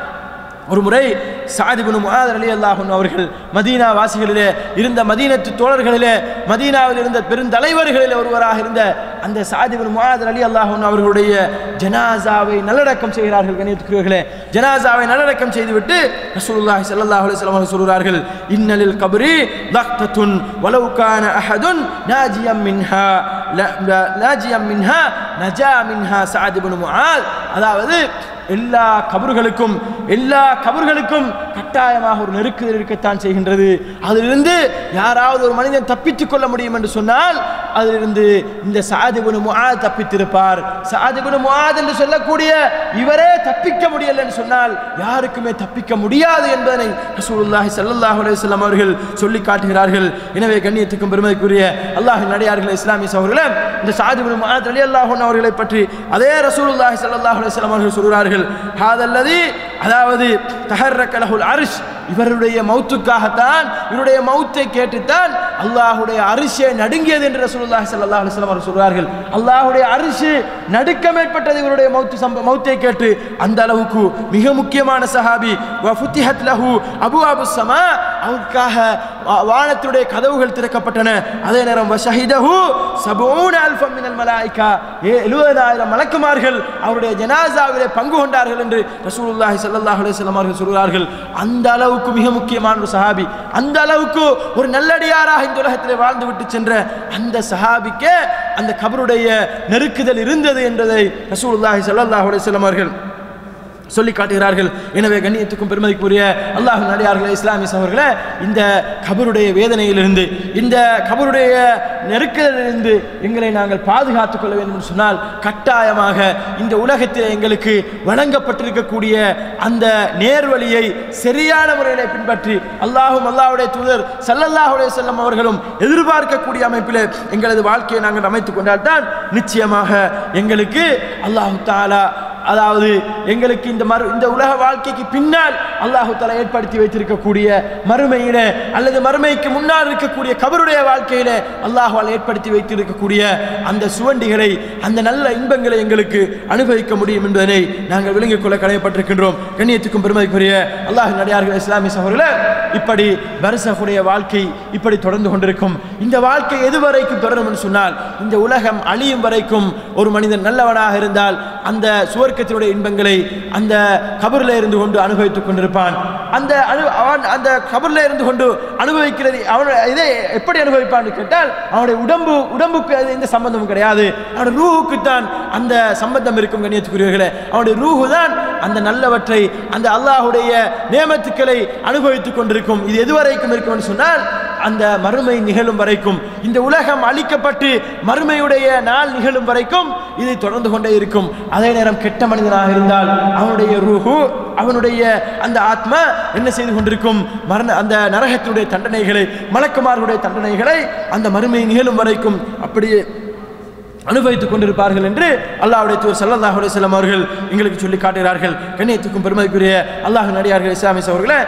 Speaker 2: ஒரு முறை சஅத் இப்னு முஆத் ரலியல்லாஹு அன்ஹு அவர்கள் மதீனா வாசிகளிலே இருந்த மதீனத்து தோழர்களிலே மதீனாவில் இருந்த பெருந்தலைவர்களிலே ஒருவராக இருந்த அந்த சஅத் இப்னு முஆத் ரலியல்லாஹு அன்ஹு அவர்களுடைய ஜனாசாவை நல்லடக்கம் செய்கிறார்கள். கண்ணியத்துக்குரியவர்களே, ஜனாசாவை நல்லடக்கம் செய்துவிட்டு ரசூலுல்லாஹி ஸல்லல்லாஹு அலைஹி வஸல்லம் அவர்கள் சொல்கிறார்கள், இன்னலில் கப்ரி லக்தத்துன் வலவ் கான அஹதுன் நாஜியம் மின்ஹா நஜா மின்ஹா சஅத் இப்னு முஆத். அதாவது எல்லா கபர்களுக்கும் கட்டாயமாக ஒரு நெருக்குதல் இருக்கத்தான் செய்கின்றது. அதிலிருந்து யாராவது ஒரு மனிதன் தப்பித்துக் கொள்ள முடியும் என்று சொன்னால் அதிலிருந்து இந்த சஅத் இப்னு முஆத் தப்பித்திருப்பார். சஅத் இப்னு முஆத் என்று சொல்லக்கூடிய இவரே தப்பிக்க முடியல என்று சொன்னால் யாருக்குமே தப்பிக்க முடியாது என்பதனை ரசூலுல்லாஹி ஸல்லல்லாஹு அலைஹி வஸல்லம் அவர்கள் சொல்லி காட்டுகிறார்கள். எனவே கண்ணியத்துக்கும் பெருமதிக்குரிய அல்லாஹ்வின் அடியார்களே, இஸ்லாமிய சகோதரர்களே, இந்த சஅத் இப்னு முஆத் ரலியல்லாஹு அன்ஹு அவர்களை பற்றி அதே ரசூலுல்லாஹி ஸல்லல்லாஹு அலைஹி வஸல்லம் அவர்கள் சொல்கிறார்கள், ஹாதல்லதி, அதாவது தஹர்ரக லஹுல் அர்ஷ், இவருடைய மௌத்துக்காகத்தான், இவருடைய மௌத்தை கேட்டுத்தான் அல்லாஹ்வுடைய அரிஷே நடுங்கியது என்று ரசூலுல்லாஹி ஸல்லல்லாஹு அலைஹி வஸல்லம் அவர்கள் சொல்கிறார்கள். அல்லாஹ்வுடைய அரிஷ் நடுக்கம் ஏற்பட்டது இவருடைய மௌத்தை கேட்டு. அந்த அளவுக்கு மிக முக்கியமான சஹாபி. வஃபுத்திஹத் லஹு அபுவாபுஸ் ஸமா, அவருக்காக வானத்துடைய கதவுகள் திறக்கப்பட்டன. அதே நேரம் வஷஹிதஹு 70000 மினல் மலாயிகா, 70000 மலக்குமார்கள் அவருடைய ஜனாசாவிலே பங்கு கொண்டார்கள் என்று ரசூலுல்லாஹி ஸல்லல்லாஹு அலைஹி வஸல்லம் அவர்கள் சொல்கிறார்கள். அந்த அளவுக்கு மிக முக்கியமான ஒரு சஹாபி, அந்த அளவுக்கு ஒரு நல்லடியாராக இந்த உலகத்திலே வாழ்ந்து விட்டு சென்ற அந்த சஹாபிக்கு அந்த கபருடைய நெருக்குதல் இருந்தது என்பதை ரசூலுல்லாஹி ஸல்லல்லாஹு அலைஹி வஸல்லம் அவர்கள் சொல்லி காட்டுகிறார்கள். எனவே கண்ணியத்துக்கும் பெருமதிக்குரிய அல்லாஹ்வின் அடியார்களே, இஸ்லாமிய சகோதரர்களே, இந்த கபருடைய வேதனையிலிருந்து, இந்த கபருடைய நெருக்கலிலிருந்து எங்களை நாங்கள் பாதுகாத்துக் கொள்ள வேண்டும் என்று சொன்னால் கட்டாயமாக இந்த உலகத்தில் எங்களுக்கு வழங்கப்பட்டிருக்கக்கூடிய அந்த நேர்வழியை சரியான முறையிலே பின்பற்றி அல்லாஹ்வும் அல்லாஹ்வுடைய தூதர் ஸல்லல்லாஹு அலைஹி வஸல்லம் அவர்களும் எதிர்பார்க்கக்கூடிய அமைப்பில் எங்களது வாழ்க்கையை நாங்கள் அமைத்துக் கொண்டால்தான் நிச்சயமாக எங்களுக்கு அல்லாஹ் தஆலா, அதாவது எங்களுக்கு இந்த உலக வாழ்க்கைக்கு பின்னால் அல்லாஹ் தஆலா ஏற்படுத்தி வைத்திருக்கக்கூடிய மறுமையிலே அல்லது மறுமைக்கு முன்னால் இருக்கக்கூடிய கபருடைய வாழ்க்கையிலே அல்லாஹ்வால் ஏற்படுத்தி வைத்திருக்கக்கூடிய அந்த சுவண்டிகளை, அந்த நல்ல இன்பங்களை எங்களுக்கு அனுபவிக்க முடியும் என்பதனை நாங்கள் விளங்கிக் கொள்ள கடமைப்பட்டிருக்கின்றோம். கண்ணியத்துக்கும் பெருமதிக்குரிய அல்லாஹ்வின் அடியார்களே, இஸ்லாமிய சகோதரர்களே, இப்படி பர்ஸஹுடைய வாழ்க்கை இப்படி தொடர்ந்து கொண்டிருக்கும். இந்த வாழ்க்கை எதுவரைக்கும் தொடரும் என்று சொன்னால், இந்த உலகம் அழியும் வரைக்கும் ஒரு மனிதன் நல்லவனாக இருந்தால் அந்த சுவர்க்கத்தினுடைய இன்பங்களை அந்த கபரில் இருந்து கொண்டு அனுபவித்துக் கொண்டிருப்பான். அந்த கபரில் இருந்து கொண்டு அனுபவிக்கிறது இதை எப்படி அனுபவிப்பான்னு கேட்டால், அவனுடைய உடம்புக்கு அது எந்த சம்பந்தமும் கிடையாது. அவனுடைய ரூஹுக்கு தான் அந்த சம்பந்தம் இருக்கும். கண்ணியத்துக்குரியவர்களே, அவனுடைய ரூஹு தான் அந்த நல்லவற்றை, அந்த அல்லாஹ்வுடைய நேமத்துக்களை அனுபவித்துக் கொண்டிருக்கும். இது எதுவரைக்கும் இருக்கும் என்று சொன்னால், அந்த மறுமை நிகழும் வரைக்கும், இந்த உலகம் அழிக்கப்பட்டு மறுமையுடைய நாள் நிகழும் வரைக்கும் இது தொடர்ந்து கொண்டே இருக்கும். அதே நேரம் கெட்ட மனிதனாக இருந்தால் அவனுடைய ரூஹு, அவனுடைய அந்த ஆத்மா என்ன செய்து கொண்டிருக்கும்? அந்த நரகத்தினுடைய தண்டனைகளை, மலக்குமார்களுடைய தண்டனைகளை அந்த மறுமை நிகழும் வரைக்கும் அப்படியே அனுபவித்துக் கொண்டிருப்பார்கள் என்று அல்லாஹ்வுடைய தூதர் ஸல்லல்லாஹு அலைஹி வஸல்லம் அவர்கள் எங்களுக்கு சொல்லி காட்டுகிறார்கள். கண்ணியத்துக்கும் பெருமதிக்குரிய அல்லாஹ்வின் அடியார்களே, இஸ்லாமிய சகோதரர்களே,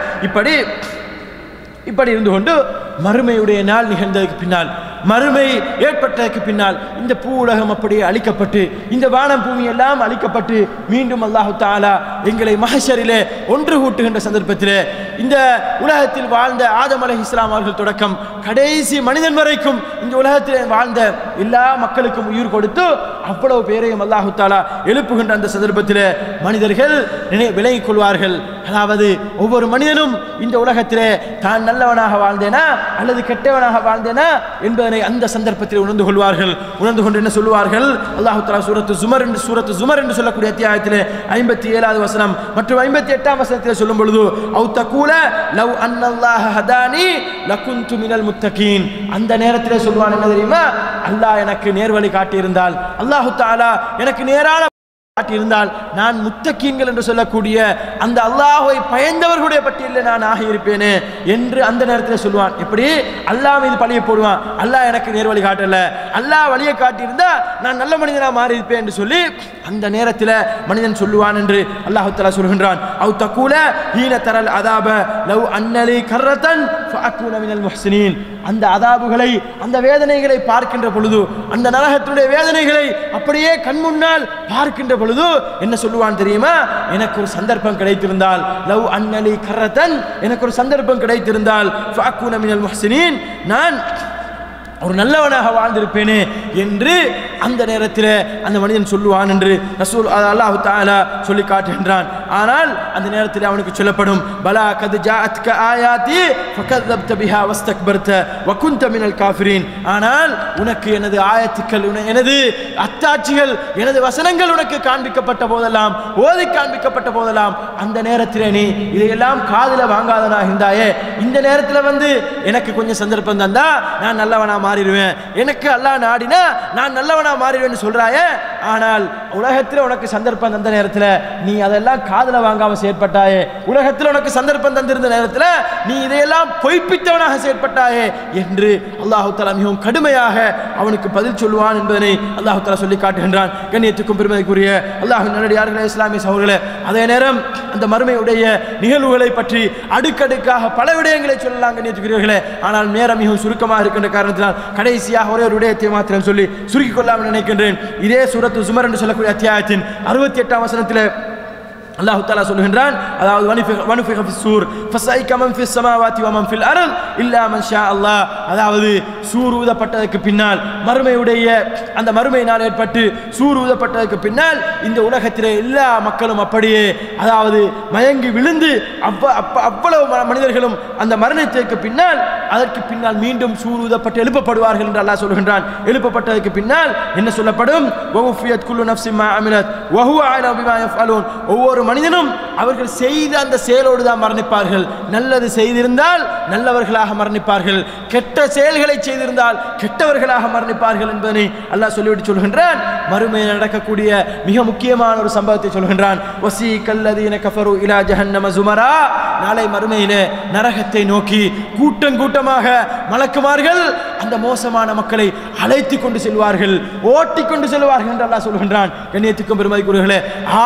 Speaker 2: இப்படி இருந்து கொண்டு மறுமையுடைய நாள் நிகழ்ந்ததற்கு பின்னால், மறுமை ஏற்பட்டதற்கு பின்னால் இந்த பூ உலகம் அப்படியே அழிக்கப்பட்டு, இந்த வானம் பூமி எல்லாம் அழிக்கப்பட்டு மீண்டும் அல்லாஹ் தஆலா எங்களை மஹ்ஷரிலே ஒன்று கூட்டுகின்ற சந்தர்ப்பத்திலே, இந்த உலகத்தில் வாழ்ந்த ஆதம் அலைஹிஸ்ஸலாம் அவர்கள் தொடக்கம் கடைசி மனிதன் வரைக்கும் இந்த உலகத்திலே வாழ்ந்த எல்லா மக்களுக்கும் உயிர் கொடுத்து அவ்வளவு பேரையும் அல்லாஹ் தஆலா எழுப்புகின்ற அந்த சந்தர்ப்பத்திலே மனிதர்கள் விலகிக் கொள்வார்கள். அதாவது ஒவ்வொரு மனிதனும் இந்த உலகத்திலே தான் நல்லவனாக வாழ்ந்தேனா அல்லது கெட்டவனாக வாழ்ந்தேனா என்பதனை அந்த சந்தர்ப்பத்தில் உணர்ந்து கொள்வார்கள். உணர்ந்து கொண்டு என்ன சொல்வார்கள்? அல்லாஹ் தஆலா சூரத்து ஜுமர் என்று சொல்லக்கூடிய அத்தியாயத்திலே 57வது வசனம் மற்றும் 58ஆம் வசனத்திலே சொல்லும் பொழுது, அவு தகூல லவ் அன்னல்லாஹ ஹதானி லகுந்து மினல் முத்தகீன், அந்த நேரத்திலே சொல்வான் என்ன தெரியுமா? அல்லாஹ் எனக்கு நேர்வழி காட்டியிருந்தால், அல்லாஹ் தஆலா எனக்கு நேரான காட்டியிருந்தால் நான் முத்தகீன்கள் என்று சொல்லக்கூடிய அந்த அல்லாஹ்வை பயந்தவர்களுடைய பட்டியலில் நான் ஆகியிருப்பேனே என்று அந்த நேரத்தில் சொல்வான். எப்படி? அல்லாஹ் மீது பழியை போடுவான். அல்லாஹ் எனக்கு நேர்வழி காட்டல, அல்லாஹ் வழியை காட்டியிருந்தா நான் நல்ல மனிதனாக மாறி இருப்பேன் என்று சொல்லி அந்த நேரத்தில் மனிதன் சொல்லுவான் என்று அல்லாஹ் தஆலா சொல்கின்றான். அவு தகூல ஹீன தரல் அதாப லவ் அன்னலி கர்ரதன் ஃபஅகூன மினல் முஹ்ஸினீன், அந்த அதாபுகளை, அந்த வேதனைகளை பார்க்கின்ற பொழுது, அந்த நரகத்துடைய வேதனைகளை அப்படியே கண் முன்னால் பார்க்கின்ற பொழுது என்ன சொல்லுவான் தெரியுமா? எனக்கு ஒரு சந்தர்ப்பம் கிடைத்திருந்தால், லவ் அன்னலி கர்ரதன், எனக்கு ஒரு சந்தர்ப்பம் கிடைத்திருந்தால் ஃபஅகூன மினல் முஹ்ஸினீன், நான் ஒரு நல்லவனாக வாழ்ந்திருப்பேனே என்று அந்த நேரத்தில் அந்த மனிதன் சொல்லுவான் என்று ரசூல் அல்லாஹ் தஆலா சொல்லி காட்டுகின்றான். ஆனால் அந்த நேரத்தில் அவனுக்கு சொல்லப்படும், பலா கத் ஜாஅத்க ஆயாதி ஃபகذبت பிஹா வஸ்தக்பர்த வகுன்த மினல் காஃபிரீன், ஆனால் உனக்கு எனது ஆயத்துக்கள், எனது அத்தாட்சிகள், எனது வசனங்கள் உனக்கு காண்பிக்கப்பட்ட போதெல்லாம், ஓதி காண்பிக்கப்பட்ட போதெல்லாம் அந்த நேரத்தில் நீ இதையெல்லாம் காதில் வாங்காதனாக இருந்தாயே, இந்த நேரத்தில் வந்து எனக்கு கொஞ்சம் சந்தர்ப்பம் தந்தா நான் நல்லவனா மாறிடுவேன், எனக்கு அல்லாஹ் நாடினா நான் நல்லவனா மாறிடுவேன்னு சொல்றாயே, ஆனால் உலகத்தில் உனக்கு சந்தர்ப்பம் தந்த நேரத்தில் நீ அதெல்லாம் காதுல வாங்காம செயற்பட்டாயே, உலகத்தில் உனக்கு சந்தர்ப்பம் தந்திருந்த நேரத்தில் நீ இதையெல்லாம் பொய்ப்பித்தவனாக செயற்பட்டாயே என்று அல்லாஹ் தஆலா மிகவும் கடுமையாக அவனுக்கு பதில் சொல்லுவான் என்பதனை அல்லாஹ் தஆலா சொல்லி காட்டுகின்றான். கண்ணியத்துக்கும் பெருமதிக்குரிய அல்லாஹ்வின் நல்லடியார்களே, இஸ்லாமிய சகோதரர்களே, அதே நேரம் அந்த மறுமையுடைய நிகழ்வுகளை பற்றி அடுக்கடுக்காக பல விடயங்களை சொல்லலாம் கண்ணியத்துக்குரியவர்களே. ஆனால் நேரம் மிகவும் சுருக்கமாக இருக்கின்ற காரணத்தினால் கடைசியாக ஒரே ஒரு விடயத்தை மாத்திரம் சொல்லி சுருக்கிக் கொள்ளாமல் நினைக்கின்றேன். இதே சூரத்து ஜுமர் என்று சொல்லக்கூடிய அத்தியாயத்தின் 68ஆம் வசனத்தில் அல்லாஹ் தஆலா சொல்கின்றான், அதாவது வனுஃபிக ஃபிஸ்ஸூர் ஃபஸைக மன் ஃபிஸ் ஸமாவாதி வ மன் ஃபில் அர்த் இல்லா மன் ஷா அல்லாஹ், அதாவது சூர் ஊதப்பட்டதற்கு பின்னால், மறுமையுடைய அந்த மறுமை நாள் ஏற்பட்டு சூர் ஊதப்பட்டதற்கு பின்னால் இந்த உலகத்திலே எல்லா மக்களும் அப்படியே அதாவது மயங்கி விழுந்து அவ்வளவு மனிதர்களும் அந்த மரணத்திற்கு பின்னால், அதற்கு பின்னால் மீண்டும் சூர் ஊதப்பட்டு எழுப்பப்படுவார்கள் என்று அல்லாஹ் சொல்கின்றான். எழுப்பப்பட்டதற்கு பின்னால் என்ன சொல்லப்படும்? வஃபியத் குல்லு நஃப்ஸின் மா அமிலத் வஹுவ அலா பிமா யஃஅலூன், ஒவ்வொரு மனிதனும் அவர்கள் செய்த அந்த செயலோடு தான் மரணிப்பார்கள். நல்லது செய்திருந்தால் நல்லவர்களாக மரணிப்பார்கள், கெட்ட செயல்களை செய்திருந்தால் கெட்டவர்களாக மரணிப்பார்கள் என்பதனை அல்லாஹ் சொல்லிவிட்டு சொல்கின்றான். மறுமையில் நடக்கக்கூடிய மிக முக்கியமான ஒரு சம்பவத்தை சொல்கின்றான். வஸீகல்லதீன கஃபரு இலா ஜஹன்னம ஸுமரா. நாளை மறுமையிலே நரகத்தை நோக்கி கூட்டம் கூட்டமாக மலக்குமார்கள் அந்த மோசமான மக்களை அழைத்து கொண்டு செல்வார்கள், ஓட்டி கொண்டு செல்வார்கள் என்று அல்லாஹ் சொல்கின்றான். கண்ணியத்துக்கும் பெருமதிக்குரியவர்களே,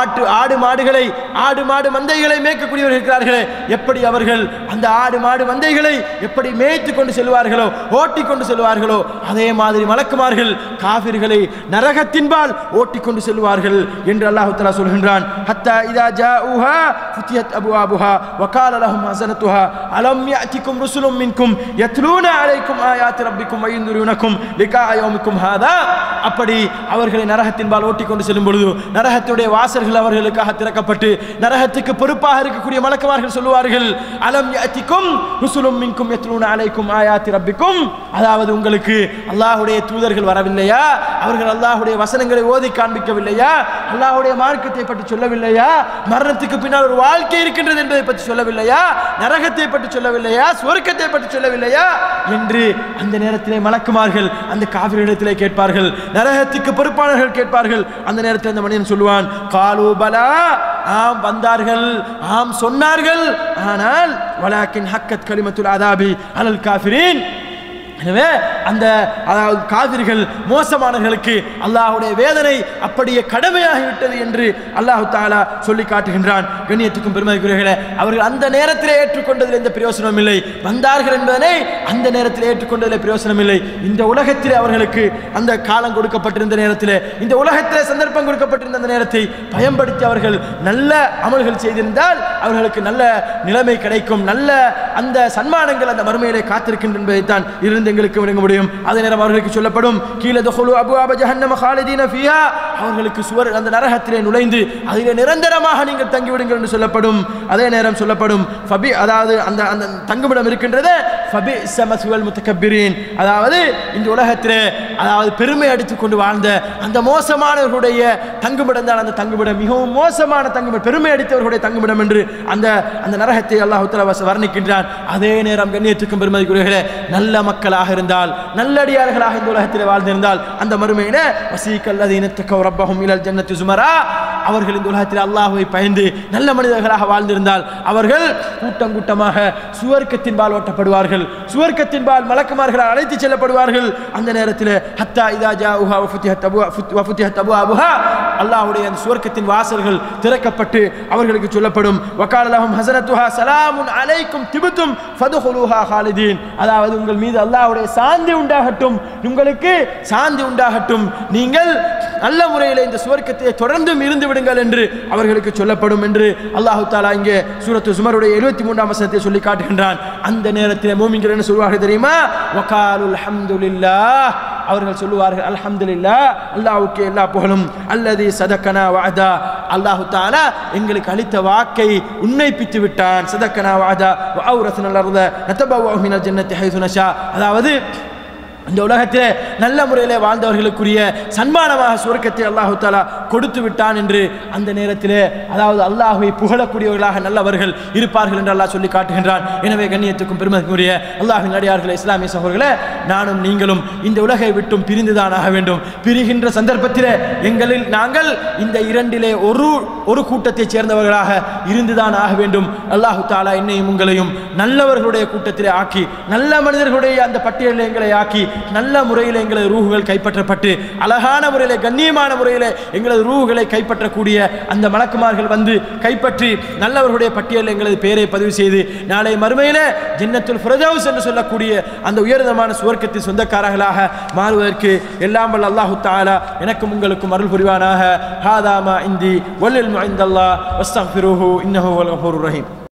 Speaker 2: ஆடு மாடு மந்தைகளை மேய்க்கக்கூடியவர்கள் இருக்கிறார்களே, எப்படி அவர்கள் அந்த ஆடு மாடு மந்தைகளை எப்படி மேய்த்து கொண்டு செல்வார்களோ, ஓட்டி கொண்டு செல்வார்களோ, அதே மாதிரி மலக்குமார்கள் காஃபிர்களை நரகத்தின்பால் ஓட்டி கொண்டு செல்வார்கள் என்று அல்லாஹ் தஆலா சொல்கின்றான். ஹத்தா இதா ஜாஊஹா ஃபுத்தியத் அபுவாபுஹா வகால லஹும் ஹஸனத்துஹா அலம் யஅதிகும் ருசுலும் மின்கும் யத்லூன அலைக்கும் ஆயாத்தி ரப்பிக்கும் வயுன்திருனக்கும் லிகா யௌமிக்கும் ஹாதா. அப்படி அவர்களை நரகத்தின்பால் ஓட்டி கொண்டு செல்லும் பொழுது நரகத்துடைய வாசல்கள் அவர்களுக்காக திறக்கப்பட்டு நரகத்துக்கு பொறுப்பாக இருக்கக்கூடிய மலக்குமார்கள் சொல்லுவார்கள், அலம் யஅதிகும் ருசுலும் மின்கும் யத்லூன அலைக்கும் ஆயாத்தி ரப்பிக்கும். அதாவது உங்களுக்கு அல்லாஹ்வுடைய தூதர்கள் வரவில்லையா? அவர்கள் அல்லாஹ்வுடைய வசனங்களை ஓதி காண்பிக்கவில்லையா? அல்லாஹ்வுடைய மார்க்கத்தை பற்றி சொல்லவில்லையா? மரணத்துக்கு பின்னால் ஒரு வாழ்க்கை இருக்கின்றது என்பதை பற்றி சொல்லவில்லையா? நரகத்தை பற்றி சொல்லவில்லையா? சொர்க்கத்தை பற்றி சொல்லவில்லையா என்று அந்த நேரத்திலே மலக்குமார்கள் அந்த காஃபிரிடத்திலே கேட்பார்கள், நரகத்துக்கு பொறுப்பானவர்கள் கேட்பார்கள். அந்த நேரத்தில் அந்த மனிதன் சொல்லுவான், காலு பலா, ஆம் வந்தார்கள், ஆம் சொன்னார்கள், ஆனால் வலாக்கின் ஹக்கத் கலிமத்துல் அதாபி அலல் காஃபிரீன். எனவே அந்த அதாவது காஃபிர்கள் மோசமானவர்களுக்கு அல்லாஹ்வுடைய வேதனை அப்படியே கடமையாகிவிட்டது என்று அல்லாஹ் தஆலா சொல்லி காட்டுகின்றான். கண்ணியத்துக்கும் பெருமதிக்குரியவர்களே, அவர்கள் அந்த நேரத்தில் ஏற்றுக்கொண்டதில் எந்த பிரயோசனமும் இல்லை. வந்தார்கள் என்பதனை அந்த நேரத்தில் ஏற்றுக்கொண்டதில் பிரயோசனம் இல்லை. இந்த உலகத்தில் அவர்களுக்கு அந்த காலம் கொடுக்கப்பட்டிருந்த நேரத்தில், இந்த உலகத்தில் சந்தர்ப்பம் கொடுக்கப்பட்டிருந்த அந்த நேரத்தை பயன்படுத்தி அவர்கள் நல்ல அமல்கள் செய்திருந்தால் அவர்களுக்கு நல்ல நிலைமை கிடைக்கும், நல்ல அந்த சன்மானங்கள் அந்த மறுமையிலே காத்திருக்கின்றன என்பதைத்தான் இருந்து எங்களுக்கு விளங்க முடியும். அதே நேரம் அவர்களுக்கு சொல்லப்படும், கீழ துஹுலு அபுவாப ஜஹன்னம காலிதீன ஃபீஹா, அவர்களுக்கு சுவர் அந்த நரகத்திலே நுழைந்து அதிலே நிரந்தரமாக நீங்கள் தங்கிவிடுங்கள் என்று சொல்லப்படும். அதே நேரம் சொல்லப்படும் ஃபபி, அதாவது அந்த அந்த தங்குமிடம் இருக்கின்றது ஃபபிஸ மஸ்வல் முத்தகப்பிரீன். அதாவது இந்த உலகத்திலே அதாவது பெருமை அடித்துக் கொண்டு வாழ்ந்த அந்த மோசமானவர்களுடைய தங்குமிடம் தான் அந்த தங்குமிடம், மிகவும் மோசமான தங்குமிடம், பெருமை அடித்தவர்களுடைய தங்குமிடம் என்று அந்த அந்த நரகத்தை அல்லாஹ் தஆலா வர்ணிக்கின்றான். அதே நேரம் கண்ணியத்துக்கும் பெருமதிக்குரியவர்களே, நல்ல மக்களாக இருந்தால், நல்லடியார்களாக இந்த உலகத்தில் வாழ்ந்திருந்தால் அந்த மறுமையிலே வஸீகல்லதீன தகவ் ரப்பஹும் இலல் ஜன்னத்தி ஸுமரா, அவர்கள் இந்த உலகத்தில் அல்லாஹ்வை பயந்து நல்ல மனிதர்களாக வாழ்ந்திருந்தால் அவர்கள் கூட்டம் கூட்டமாக சுவர்க்கத்தின்பால் ஓட்டப்படுவார்கள், சுவர்க்கத்தின்பால் மலக்குமார்களால் அழைத்து செல்லப்படுவார்கள். அந்த நேரத்தில் ஹத்தா இதா ஜாஊஹா வஃபுத்திஹத் அபுவாபுஹா, அல்லாஹ்வுடைய அந்த சுவர்க்கத்தின் வாசல்கள் திறக்கப்பட்டு அவர்களுக்கு சொல்லப்படும், வகால லஹும் ஹஸனத்துஹா ஸலாமுன் அலைக்கும் திப்தும் ஃபதுஹுலூஹா காலிதீன். அதாவது உங்கள் மீது அல்லாஹ்வுடைய சாந்தி உண்டாகட்டும், உங்களுக்கு சாந்தி உண்டாகட்டும், நீங்கள் நல்ல முறையில் இந்த சுவர்க்கத்தை தொடர்ந்து இருந்து விடுங்கள் என்று அவர்களுக்கு சொல்லப்படும் என்று அல்லாஹ் தஆலா இங்கே சூரத்து ஸுமருடைய 73ஆம் வசனத்தை சொல்லி காட்டுகின்றான். அந்த நேரத்தில் மூமின்கள் என்ன சொல்வார்கள் தெரியுமா? வகாலுல் ஹம்துலில்லாஹ், அவர்கள் சொல்லுவார்கள் அல்ஹம்துலில்லாஹ், அல்லாஹ்வுக்கு எல்லா புகழும், அல்லதி சதக்கனா வஅதா, அல்லாஹ் தஆலா எங்களுக்கு அளித்த வாக்கை உண்மைப்பித்து விட்டான். சதக்கனா வஅதா வ அவ்ரஸ்னல் அர்த நதபவஉ மினல் ஜன்னத்தி ஹைது நஷா. அதாவது இந்த உலகத்தில் நல்ல முறையில் வாழ்ந்தவர்களுக்குரிய சன்மானமாக சுவர்க்கத்தை அல்லாஹ் தஆலா கொடுத்து விட்டான் என்று அந்த நேரத்தில் அதாவது அல்லாஹ்வை புகழக்கூடியவர்களாக நல்லவர்கள் இருப்பார்கள் என்று அல்லாஹ் சொல்லி காட்டுகின்றான். எனவே கண்ணியத்துக்கும் பெருமதிக்குரிய அல்லாஹ்வின் அடியார்களே, இஸ்லாமிய சகோதரர்களே, நானும் நீங்களும் இந்த உலகை விட்டும் பிரிந்துதான் ஆக வேண்டும். பிரிகின்ற சந்தர்ப்பத்தில் எங்களில் நாங்கள் இந்த இரண்டிலே ஒரு கூட்டத்தைச் சேர்ந்தவர்களாக இருந்துதான் ஆக வேண்டும். அல்லாஹ் தஆலா என்னையும் உங்களையும் நல்லவர்களுடைய கூட்டத்திலே ஆக்கி, நல்ல மனிதர்களுடைய அந்த பட்டியலில் எங்களை ஆக்கி, நல்ல முறையில் எங்களது ரூஹுகள் கைப்பற்றப்பட்டு அழகான முறையில் கண்ணியமான முறையில் எங்களது ரூஹுகளை கைப்பற்றக்கூடிய அந்த மலக்குமார்கள் வந்து கைப்பற்றி நல்லவர்களுடைய பட்டியலில் எங்களது பெயரை பதிவு செய்து நாளை மறுமையில் ஜன்னத்துல் ஃபிர்தௌஸ் என்று சொல்லக்கூடிய அந்த உயர்தரமான சுவர்க்கத்தின் சொந்தக்காரர்களாக மாறுவதற்கு எல்லாம் வல்ல அல்லாஹ் தஆலா எனக்கும் உங்களுக்கும் அருள் புரிவானாக. ஹாதா மா இந்தி வல்லில் முஇந்தல்லாஹ் வஸ்தக்ஃபிருஹு இன்னஹு வல் கஃபூருர் ரஹீம்.